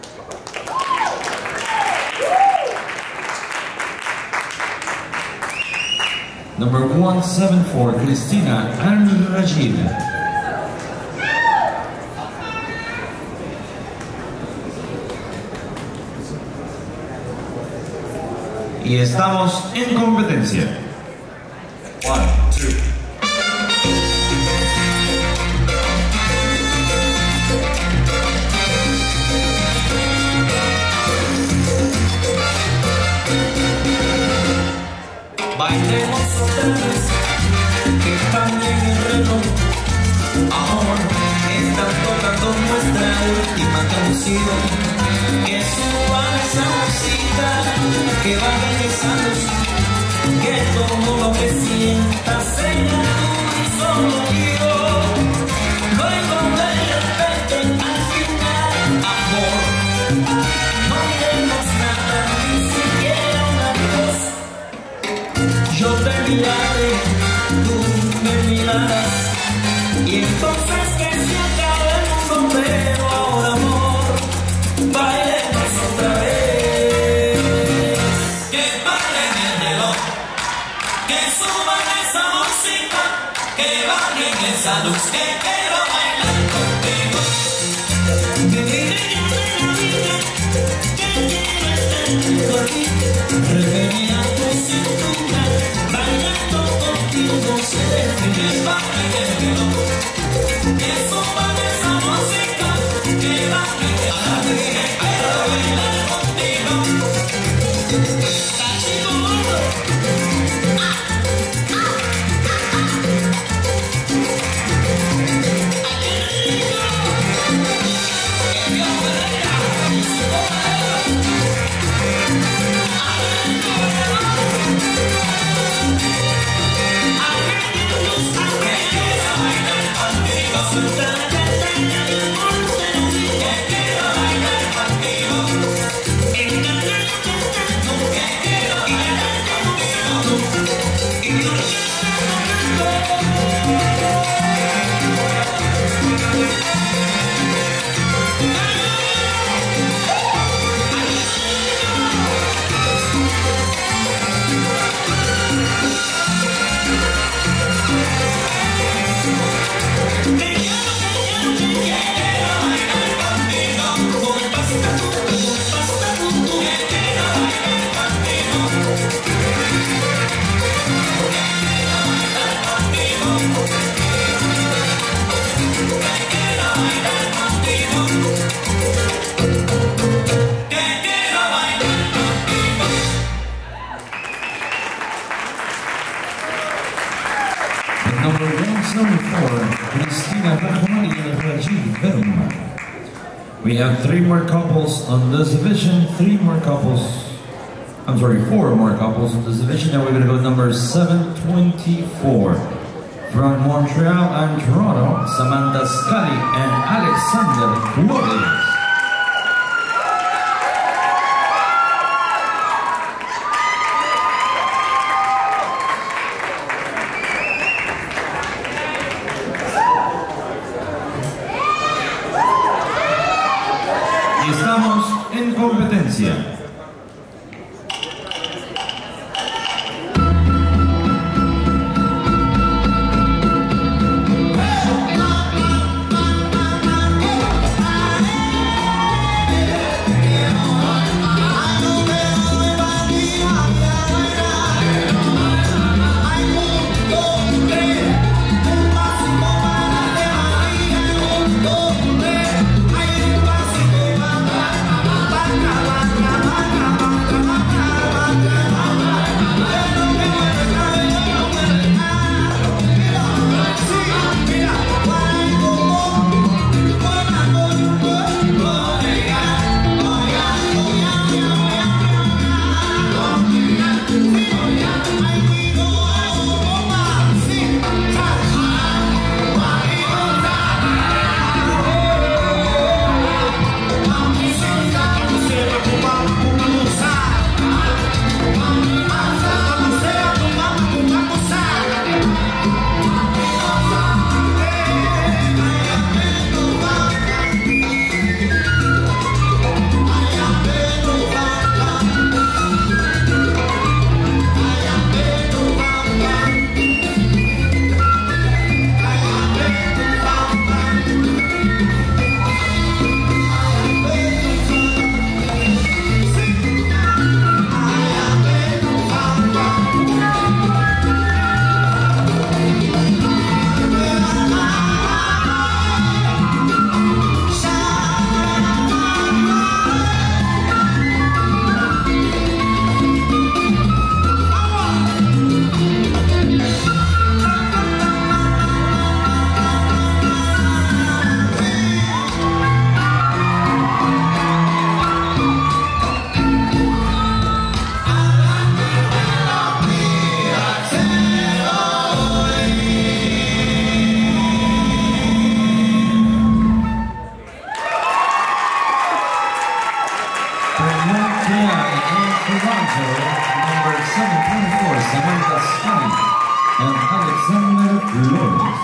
Number one seventy-four, Cristina and Rajiv. Y estamos en competencia. One, two. Bailemos otra vez, que cambie el reloj. Amor, están tocando nuestra última canción. Que suban esa música, que bajen esa luz, que todo lo que sientas sea solo yo. Luego de repente al final, amor, no diremos nada, ni siquiera una voz. Yo te miraré, tú me mirarás, y entonces que se acabe el mundo, pero ahora amor, bailemos otra vez. Que bailen el reloj, que suban esa música, que bajen esa luz, que quiero bailar contigo. Revenía tu cintura, bailando contigo se define el baile del reloj. Que suban esa música, que bajen esa luz, que quiero bailar contigo. Cachico gordo. Ah, ah, ah, ah, ah. We have three more couples on this division, three more couples, I'm sorry, four more couples in this division. Now we're going to go number seven twenty-four. From Montreal and Toronto, Samantha Scully and Alexander Flores. Estamos en competencia. Number seven twenty-four, Samantha Scully and Alexander Flores.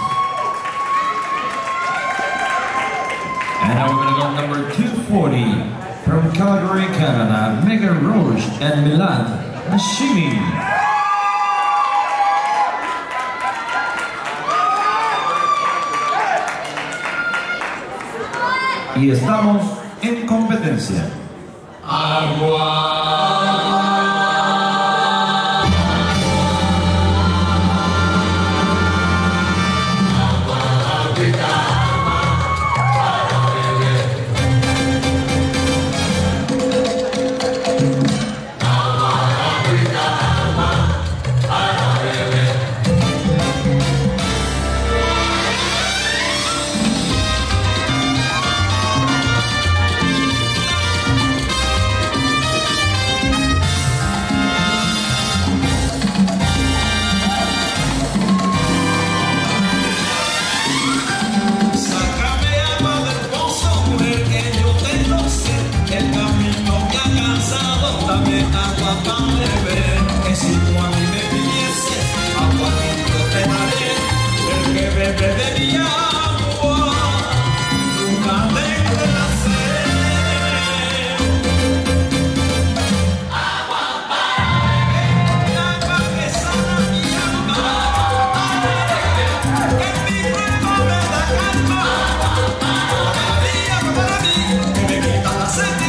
And now we're going to go number two forty from Calgary, Canada, Megan Roche and Milan Hashimi. Y estamos en competencia. Agua. Send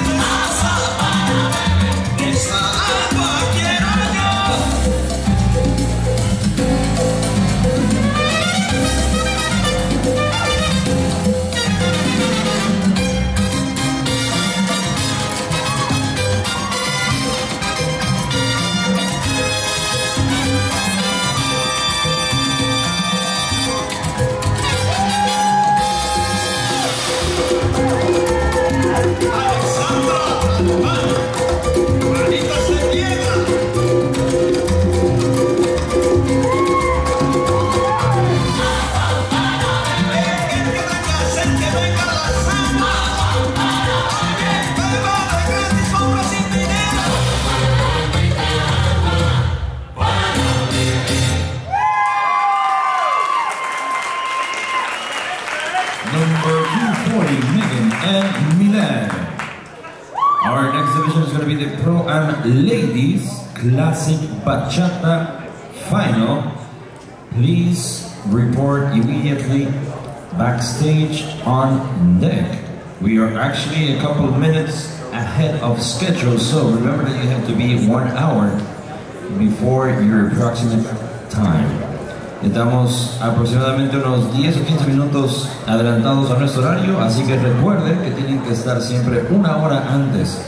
division is going to be the Pro Am Ladies Classic Bachata Final. Please report immediately backstage on deck. We are actually a couple of minutes ahead of schedule, so remember that you have to be one hour before your approximate time. Estamos aproximadamente unos diez o quince minutos adelantados a nuestro horario, así que recuerden que tienen que estar siempre una hora antes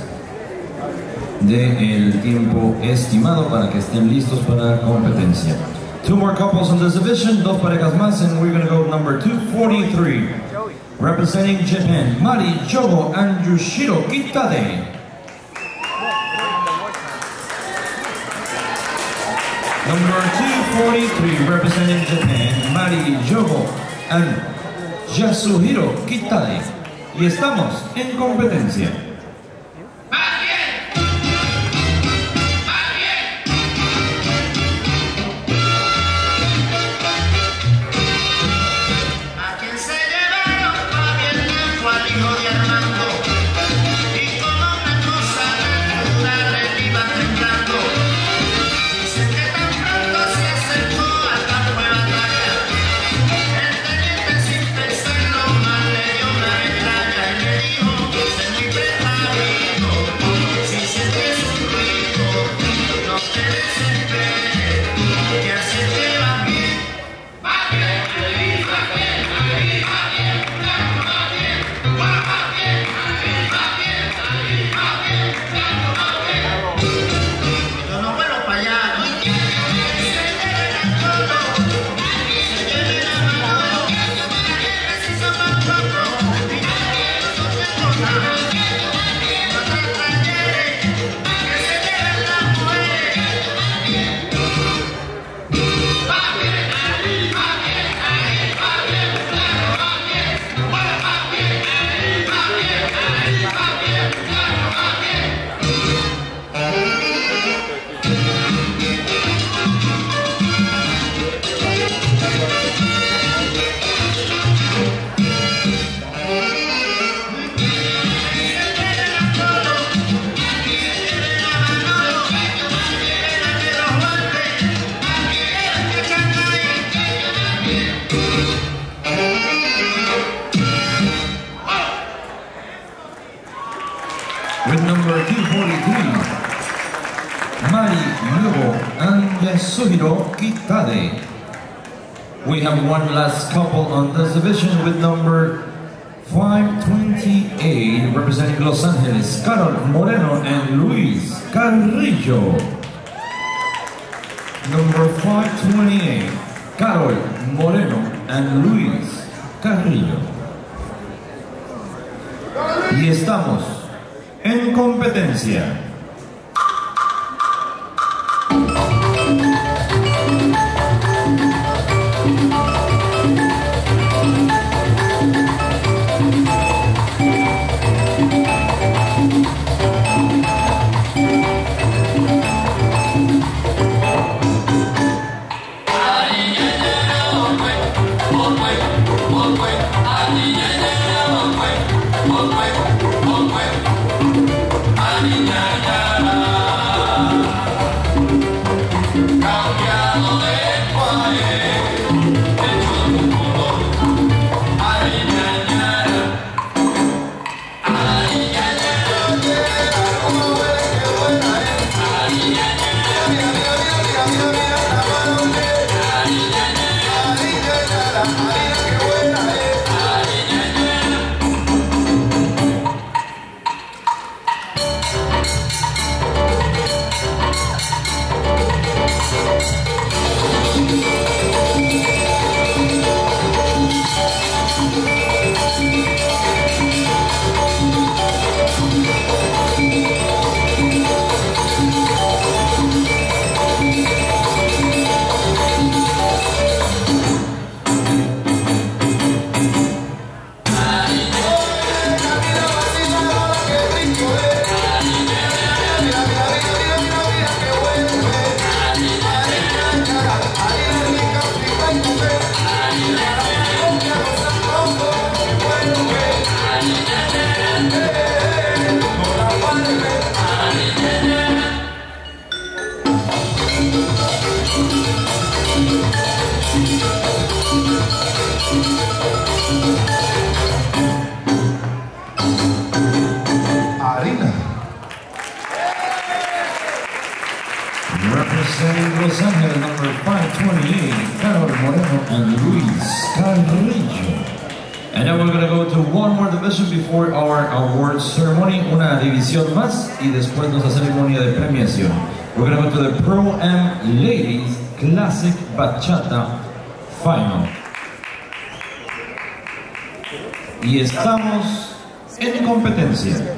del tiempo estimado para que estén listos para la competencia. Two more couples in this division, dos parejas más, and we're going to go number two forty-three. Representing Japan, Mari Jogo and Yushiro Kitade. Number two forty-three, representing Japan, Mari Jogo and Yasuhiro Kitade. Y estamos en competencia. With number two forty-three, Mari Jogo and Yasuhiro Kitade. We have one last couple on this division with number five twenty-eight, representing Los Angeles, Carol Moreno and Luis Carrillo. Number five twenty-eight, Carol Moreno and Luis Carrillo. Y estamos en competencia. Yeah. Representing Los Angeles, number five twenty-eight, Carol Moreno and Luis Carrillo. And now we're going to go to one more division before our award ceremony. Una división más y después nuestra ceremonia de premiación. We're going to go to the Pro-Am Ladies Classic Bachata Final. Y estamos en competencia.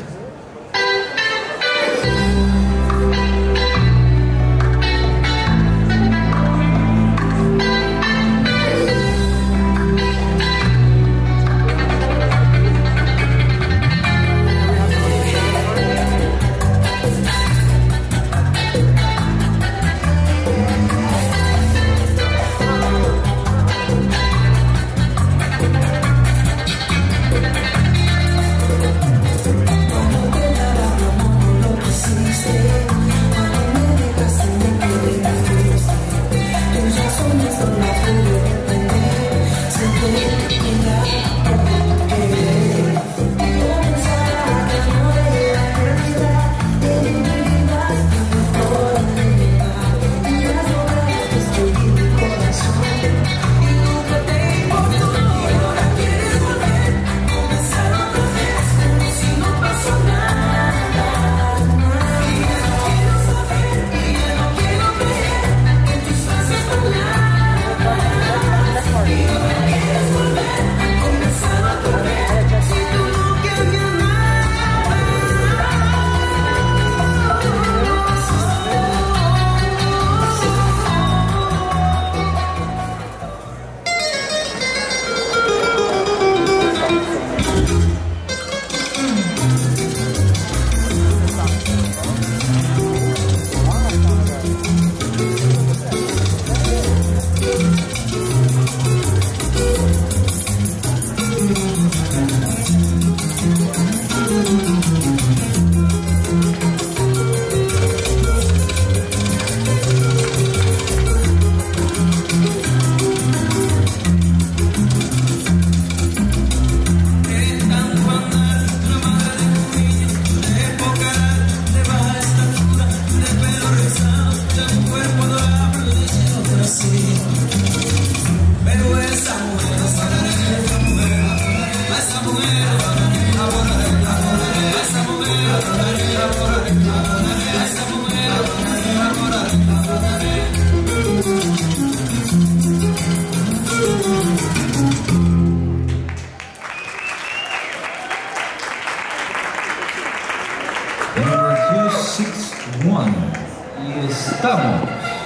Y estamos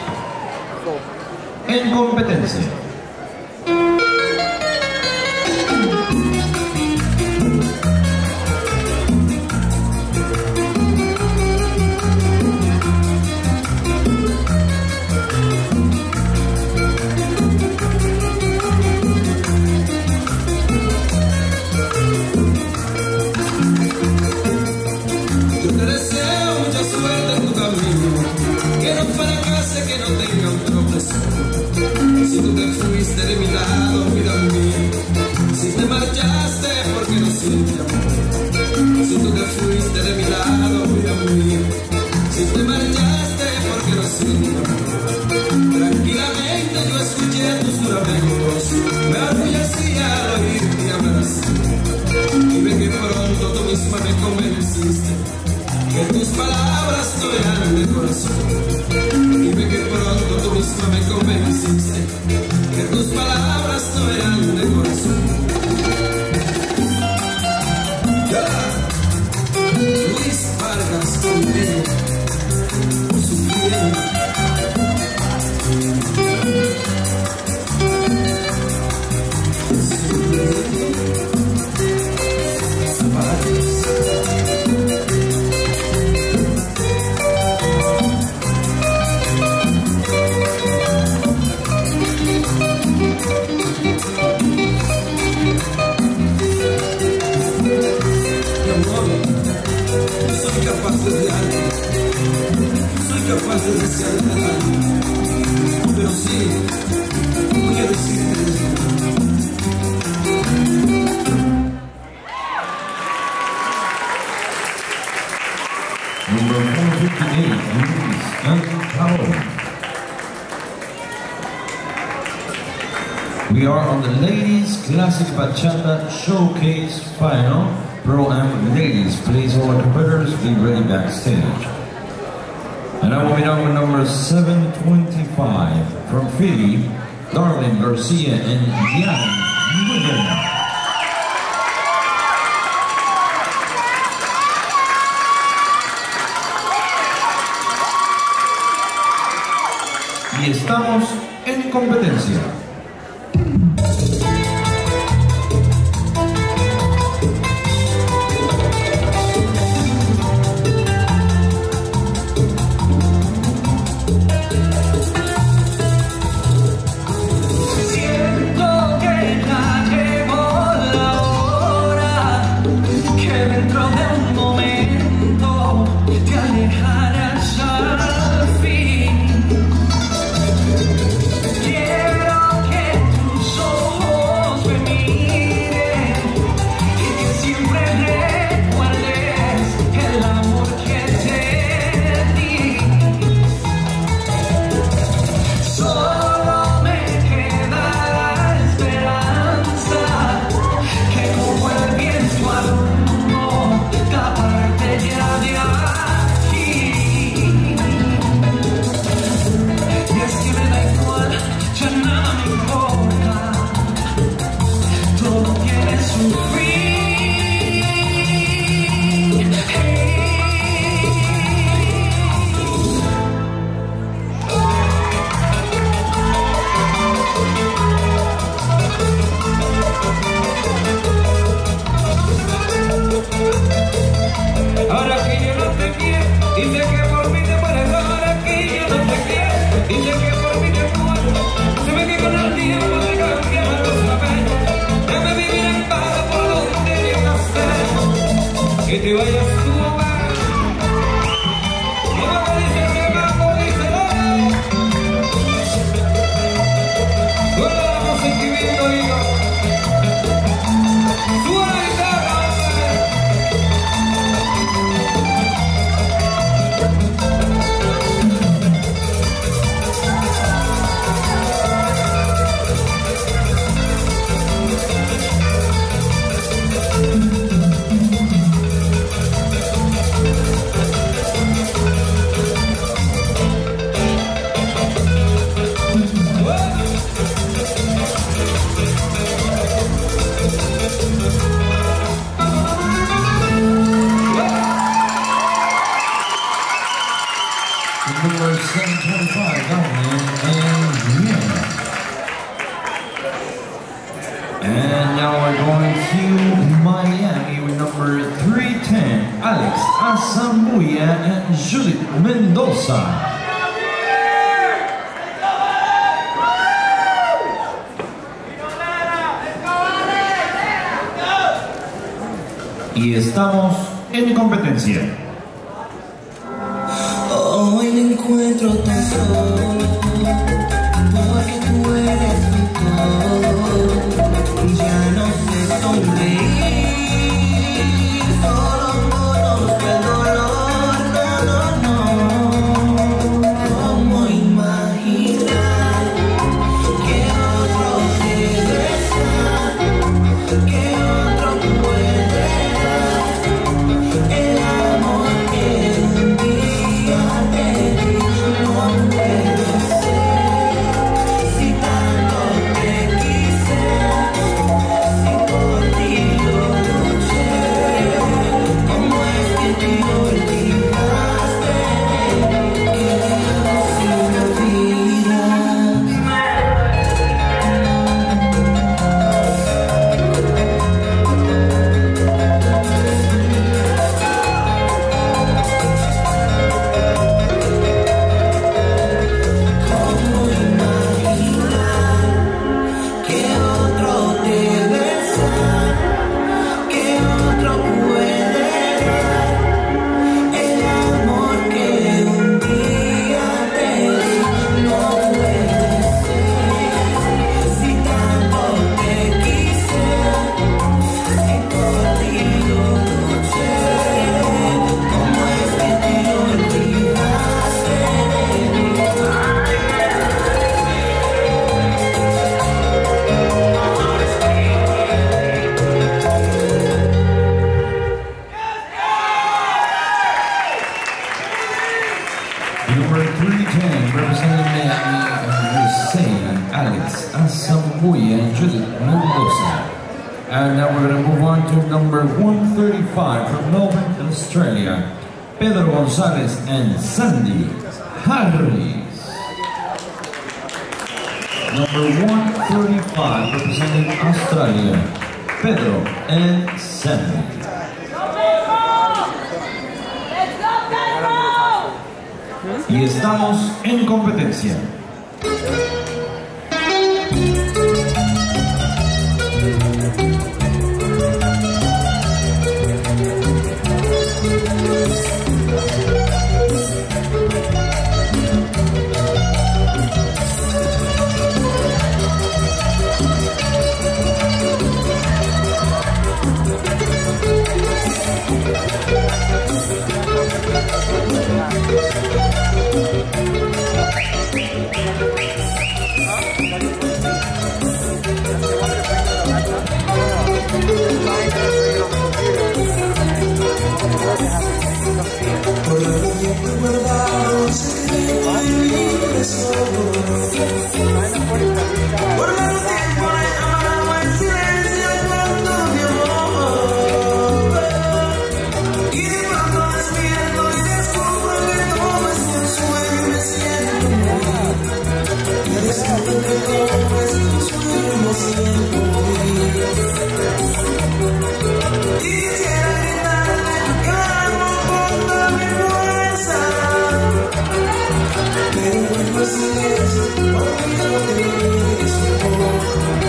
en competencia. Si tú te fuiste de mi lado, vida mía, si te marchaste porque no sientes amor, si tú te fuiste de mi lado, vida mía, si te marchaste porque no sientes amor, tranquilamente yo escuché tus juramentos, me orgullecía al oírte hablar así, y ve que pronto tú misma me convenciste que tus palabras no eran de corazón. Y ve que pronto tú misma me convenciste que tus palabras no eran de corazón. Yeah. Luis Vargas conmigo, sufriendo. Soy capaz de odiarte, soy capaz de desearte, pero sí, voy a decirte eso. Number four fifty-eight, Luis and Cabo. We are on the Ladies Classic Bachata Showcase Final. Pro-Am ladies, please all the competitors be ready backstage. And I will be down with number seven twenty-five from Philly, Darlene Garcia and Diana Nguyen. Y estamos en competencia. Number seven twenty-five, Darlene and Vienna. And now we're going to Miami with number three ten, Alex Asamuya and Judith Mendoza. Y estamos en competencia. Hoy me encuentro tan solo, porque tú eres mi todo. Ya no sé sonreír, solo conozco el dolor. No, no, no. ¿Cómo imaginar que otro te besa, que otro puede dar el amor que un día te di? No puedo Number three ten, representing Hussein, Alex Asambuya, and Judith Mendoza. And now we're going to move on to number one thirty-five from Melbourne, Australia, Pedro Gonzalez and Sandy Harris. Number one thirty-five, representing Australia, Pedro and Sandy. Y estamos en competencia. Por la noche que guardado secreto y libre soy. Por largo tiempo he amado en silencio cuando mi amor. Y de pronto despierto y descubro que todo es un sueño y me siento morir. Y descubro que todo es un sueño y me siento morir. Y quisiera gritarle que amo con toda mi fuerza, pero en los silencios olvídate de su voz.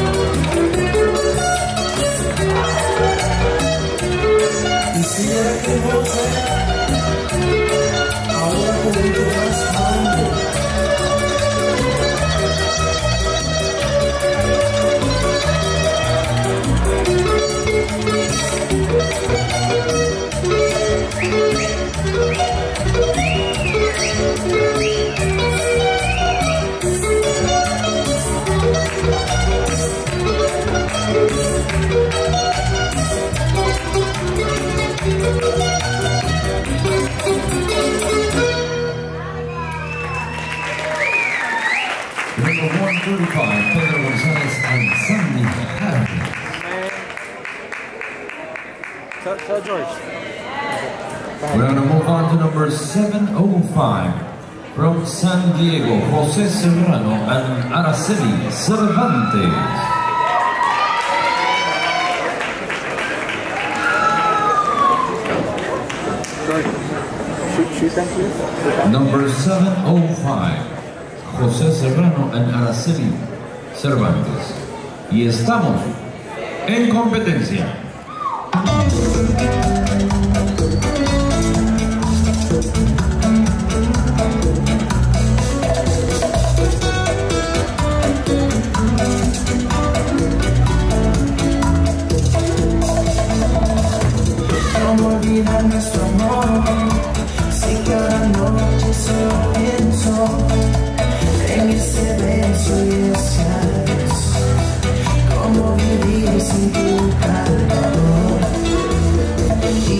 Quisiera que vos ahora junto más amor. Number one thirty-five, Pedro Gonzalez and Sandy Harris. Tell, tell George. We're going to move on to number seven oh five from San Diego, Jose Serrano and Araceli Cervantes. Shoot, shoot them, please. Number seven oh five, José Serrano and Araceli Cervantes. Y estamos en competencia. ¿Cómo olvidar nuestro amor? Si cada noche solo pienso en ese beso y ese adiós. ¿Cómo vivir sin tu calor?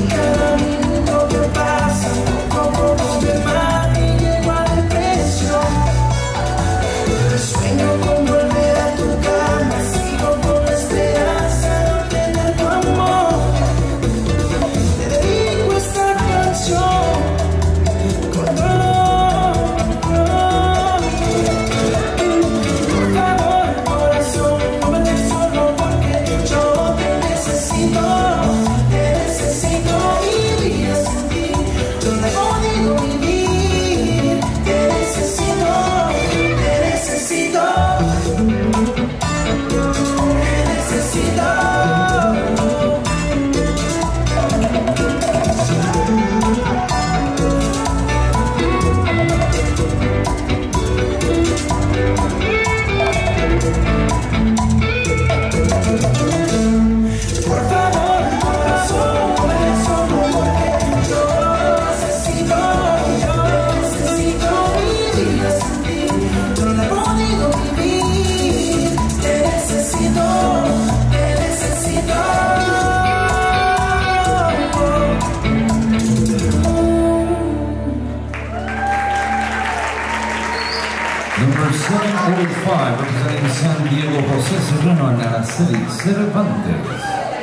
Number seven oh five, representing San Diego, José Serrano and Araceli Cervantes.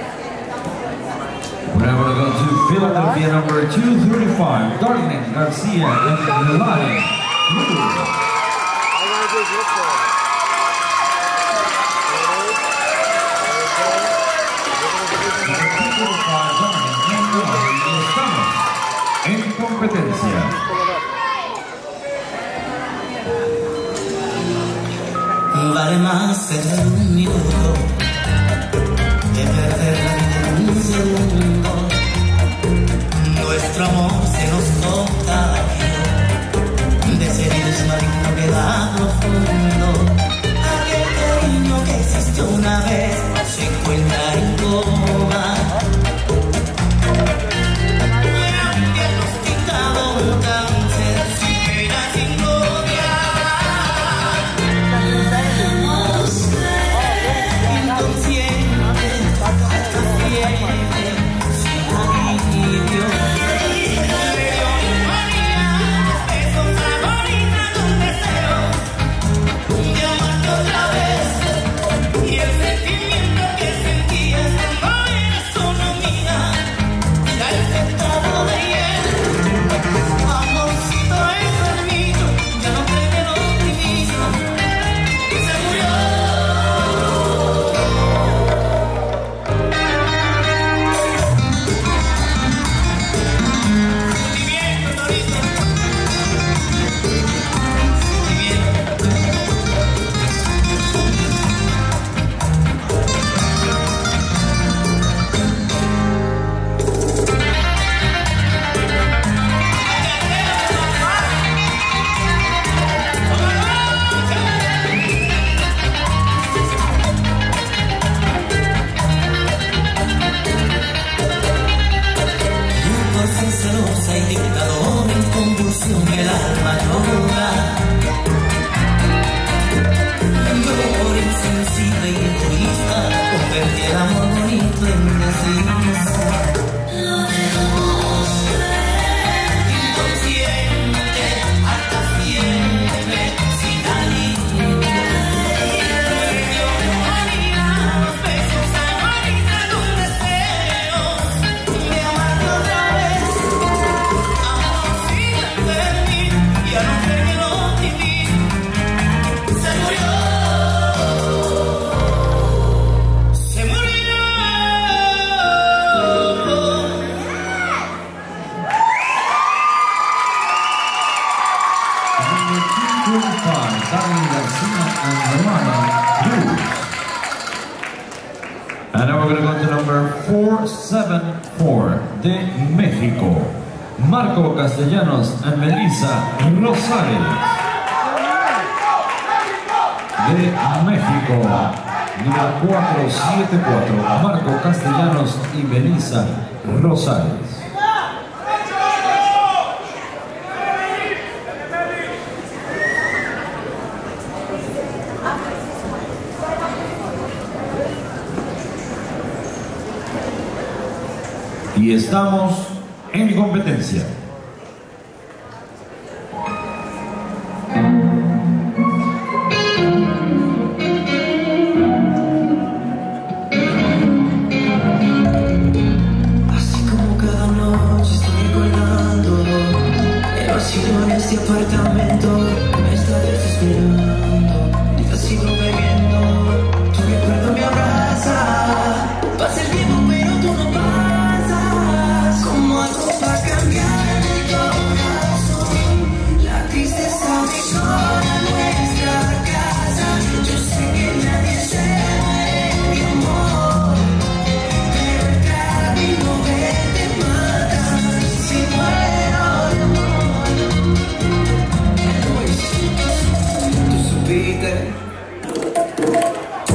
We're now going to go to Philadelphia, number two thirty-five, Darlene Garcia and Milani Lou. En competencia. Vale más ser un minuto que perder la vida en un segundo. Nuestro amor se nos contagió de ese virus maligno que da profundo. Aquel cariño que existió una vez se encuentra en coma. And now we're going to go to number four seven four, de México, Marco Castellanos and Melissa Rosales. De México, número cuatro siete cuatro, Marco Castellanos y Melissa Rosales. Y estamos en competencia. Así como cada noche estoy recordando el vacío en este apartamento, me está desesperando y te sigo bebiendo. Tu recuerdo me abraza, pasa el tiempo pero tú no pasas. Como algo va a cambiar el corazón, la tristeza me llora nuestra casa. Yo sé que nadie se muere, mi amor, pero el camino que te mata. Si muero de amor, tú supiste.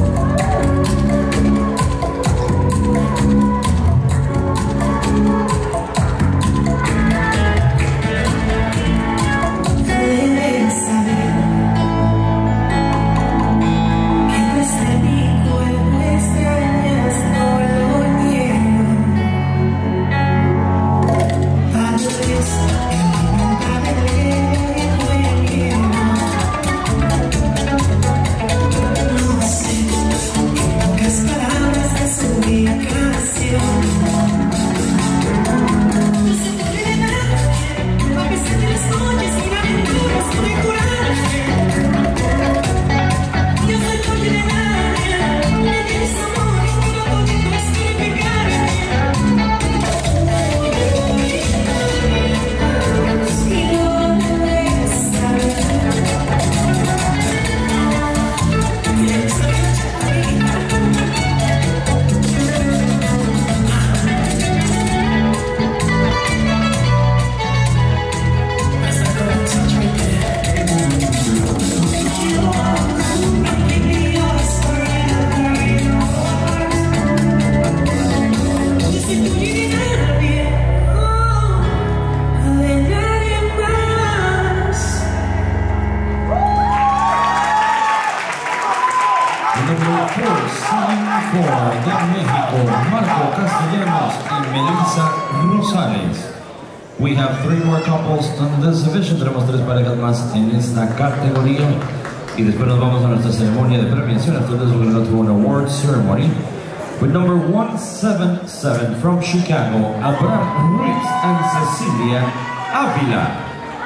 y Melissa Rosales. We have three more couples on this division. Tenemos tres parejas más en esta categoría. Y después nos vamos a nuestra ceremonia de premiación. After this, we're going to go to an award ceremony. With number one seventy-seven from Chicago, Abraham Ruiz and Cecilia Avila.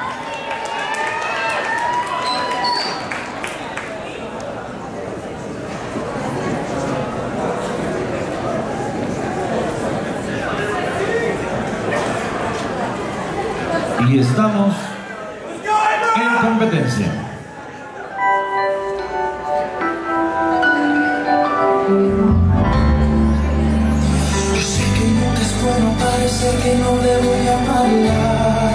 Y estamos en competencia. Yo sé que nunca es bueno, parece que no debo llamarla,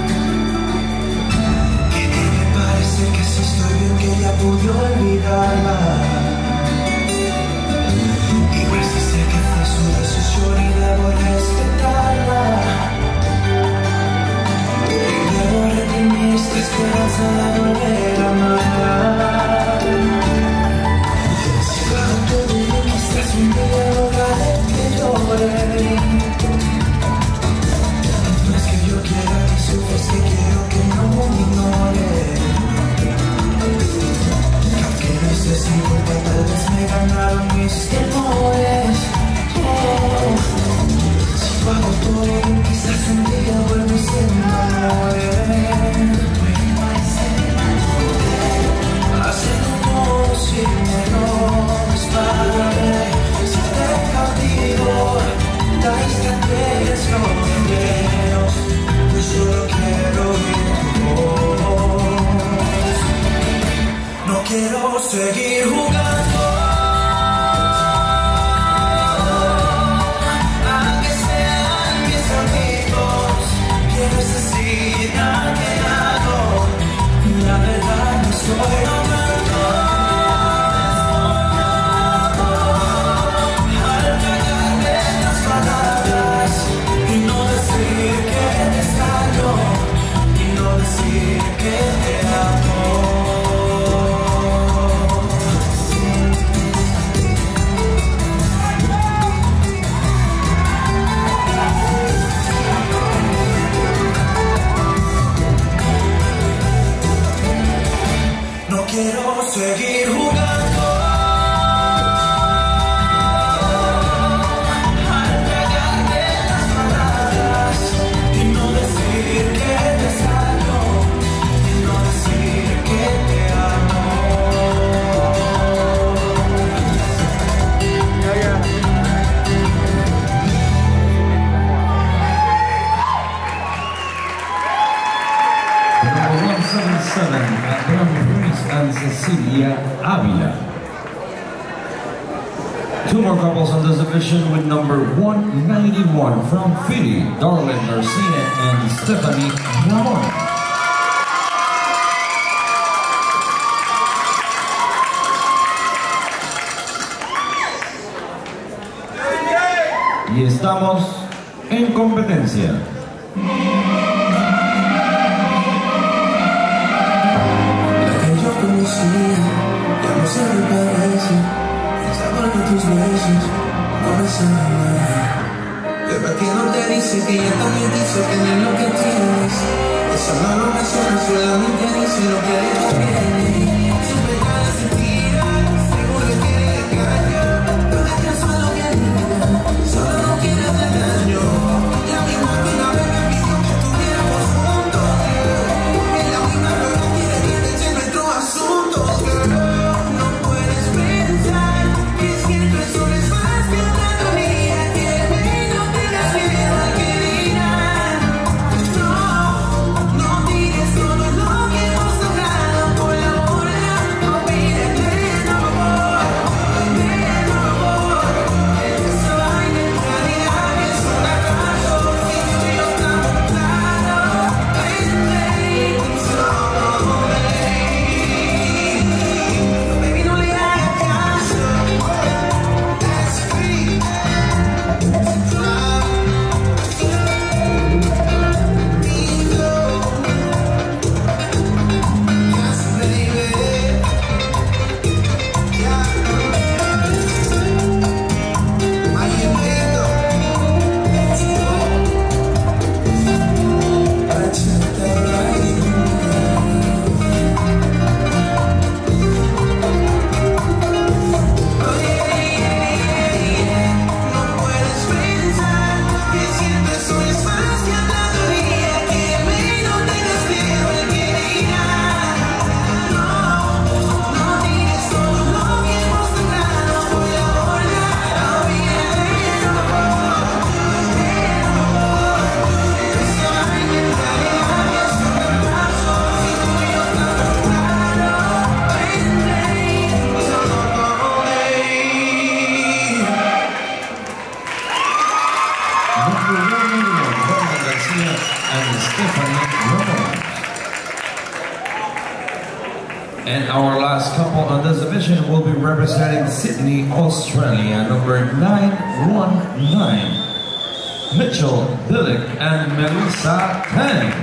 que me parece que si estoy bien, que ya pude olvidarla. Igual si sé que fue su decisión y debo respetarla. Esta esperanza de volver a amar. Si bajo todo y quizás un día lograré que llore. No es que yo quiera que sufras, que quiero que no me ignore. Aunque no estés en cuenta, tal vez me ganaron mis temores. Oh. Si bajo todo y quizás un día vuelvo y se me enamore. Sin errores para ver si te cautivo. La estrategia es lo que quiero. Yo solo quiero ir tu voz. No quiero seguir jugando, aunque sean mis amigos. Quiero decir a qué hago. La verdad no estoy hablando. Que te amo. No quiero seguir jugando, al tragarte las palabras y no decir que te extraño. Que te amo. Number one seventy-seven, Abraham Ruiz and Cecilia Avila. Two more couples on this division with number one ninety-one from Philly, Darlene Garcia and Stephanie Ramon. Y estamos en competencia. La que yo conocía ya no se me parece. El sabor de tus besos no me sabe nada. Pero que no te dice que ella también dice que no es lo que tienes. Esa mano me suena, solamente dice lo que ella tiene. Siempre ganas de tirar, seguro que quiere engañar. No dejas a lo que diga, solo no quiere hacer daño. La misma que una vez me pidió que estuviéramos juntos, girl. Es la misma que no quiere que te eche nuestro asunto, girl. No puedes pensar que siempre solo es más que una tontería. Quiere y no tengas miedo a que dirán. No, no tires todo lo que hemos logrado por la And our last couple on this division will be representing Sydney, Australia, number nine one nine, Mitchell Billick and Melissa Tang.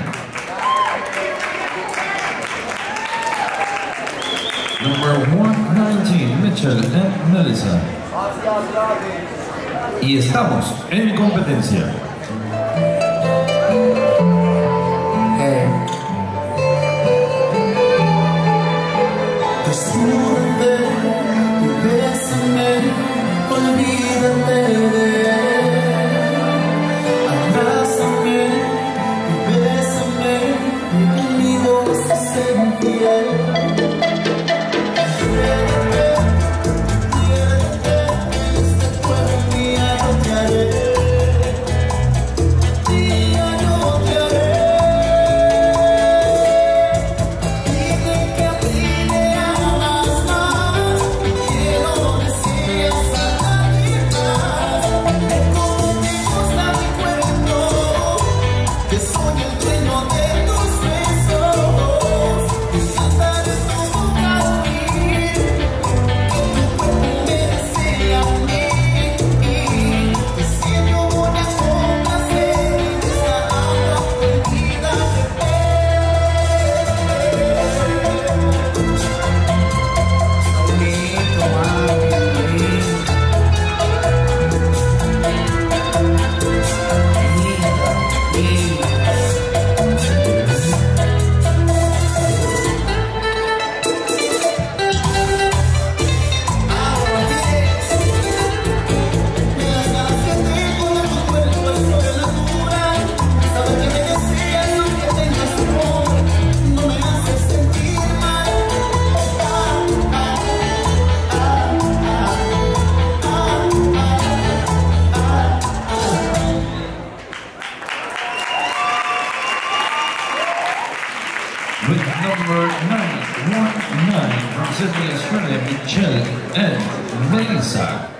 Number one nineteen, Mitchell and Melissa. Y estamos en competencia. Desnúdate y bésame, olvídate de él. Abrázame y bésame, y conmigo vas a ser infiel. Quiérete, quiérete, en este juego mía no te haré. Día no te haré. Dime que a ti me amas más. Quiero decirles a nadie más. De cómo te gusta mi cuerpo. Que soy el dueño de tus besos. Y cantaré tu boca a mí. Tu cuerpo me desea a mí. Que siempre voy a complacer esta alma perdida de Solito, mami, linda, linda. Ahora ves, de las ganas que tengo de tu cuerpo es sobrenatural. Sabes que me deseas aunque tengas temor, no me haces sentir mal. Ah, ah, ah, ah, ah, ah, ah. With number nine one nine from Sydney, Australia, Michelle and Melissa.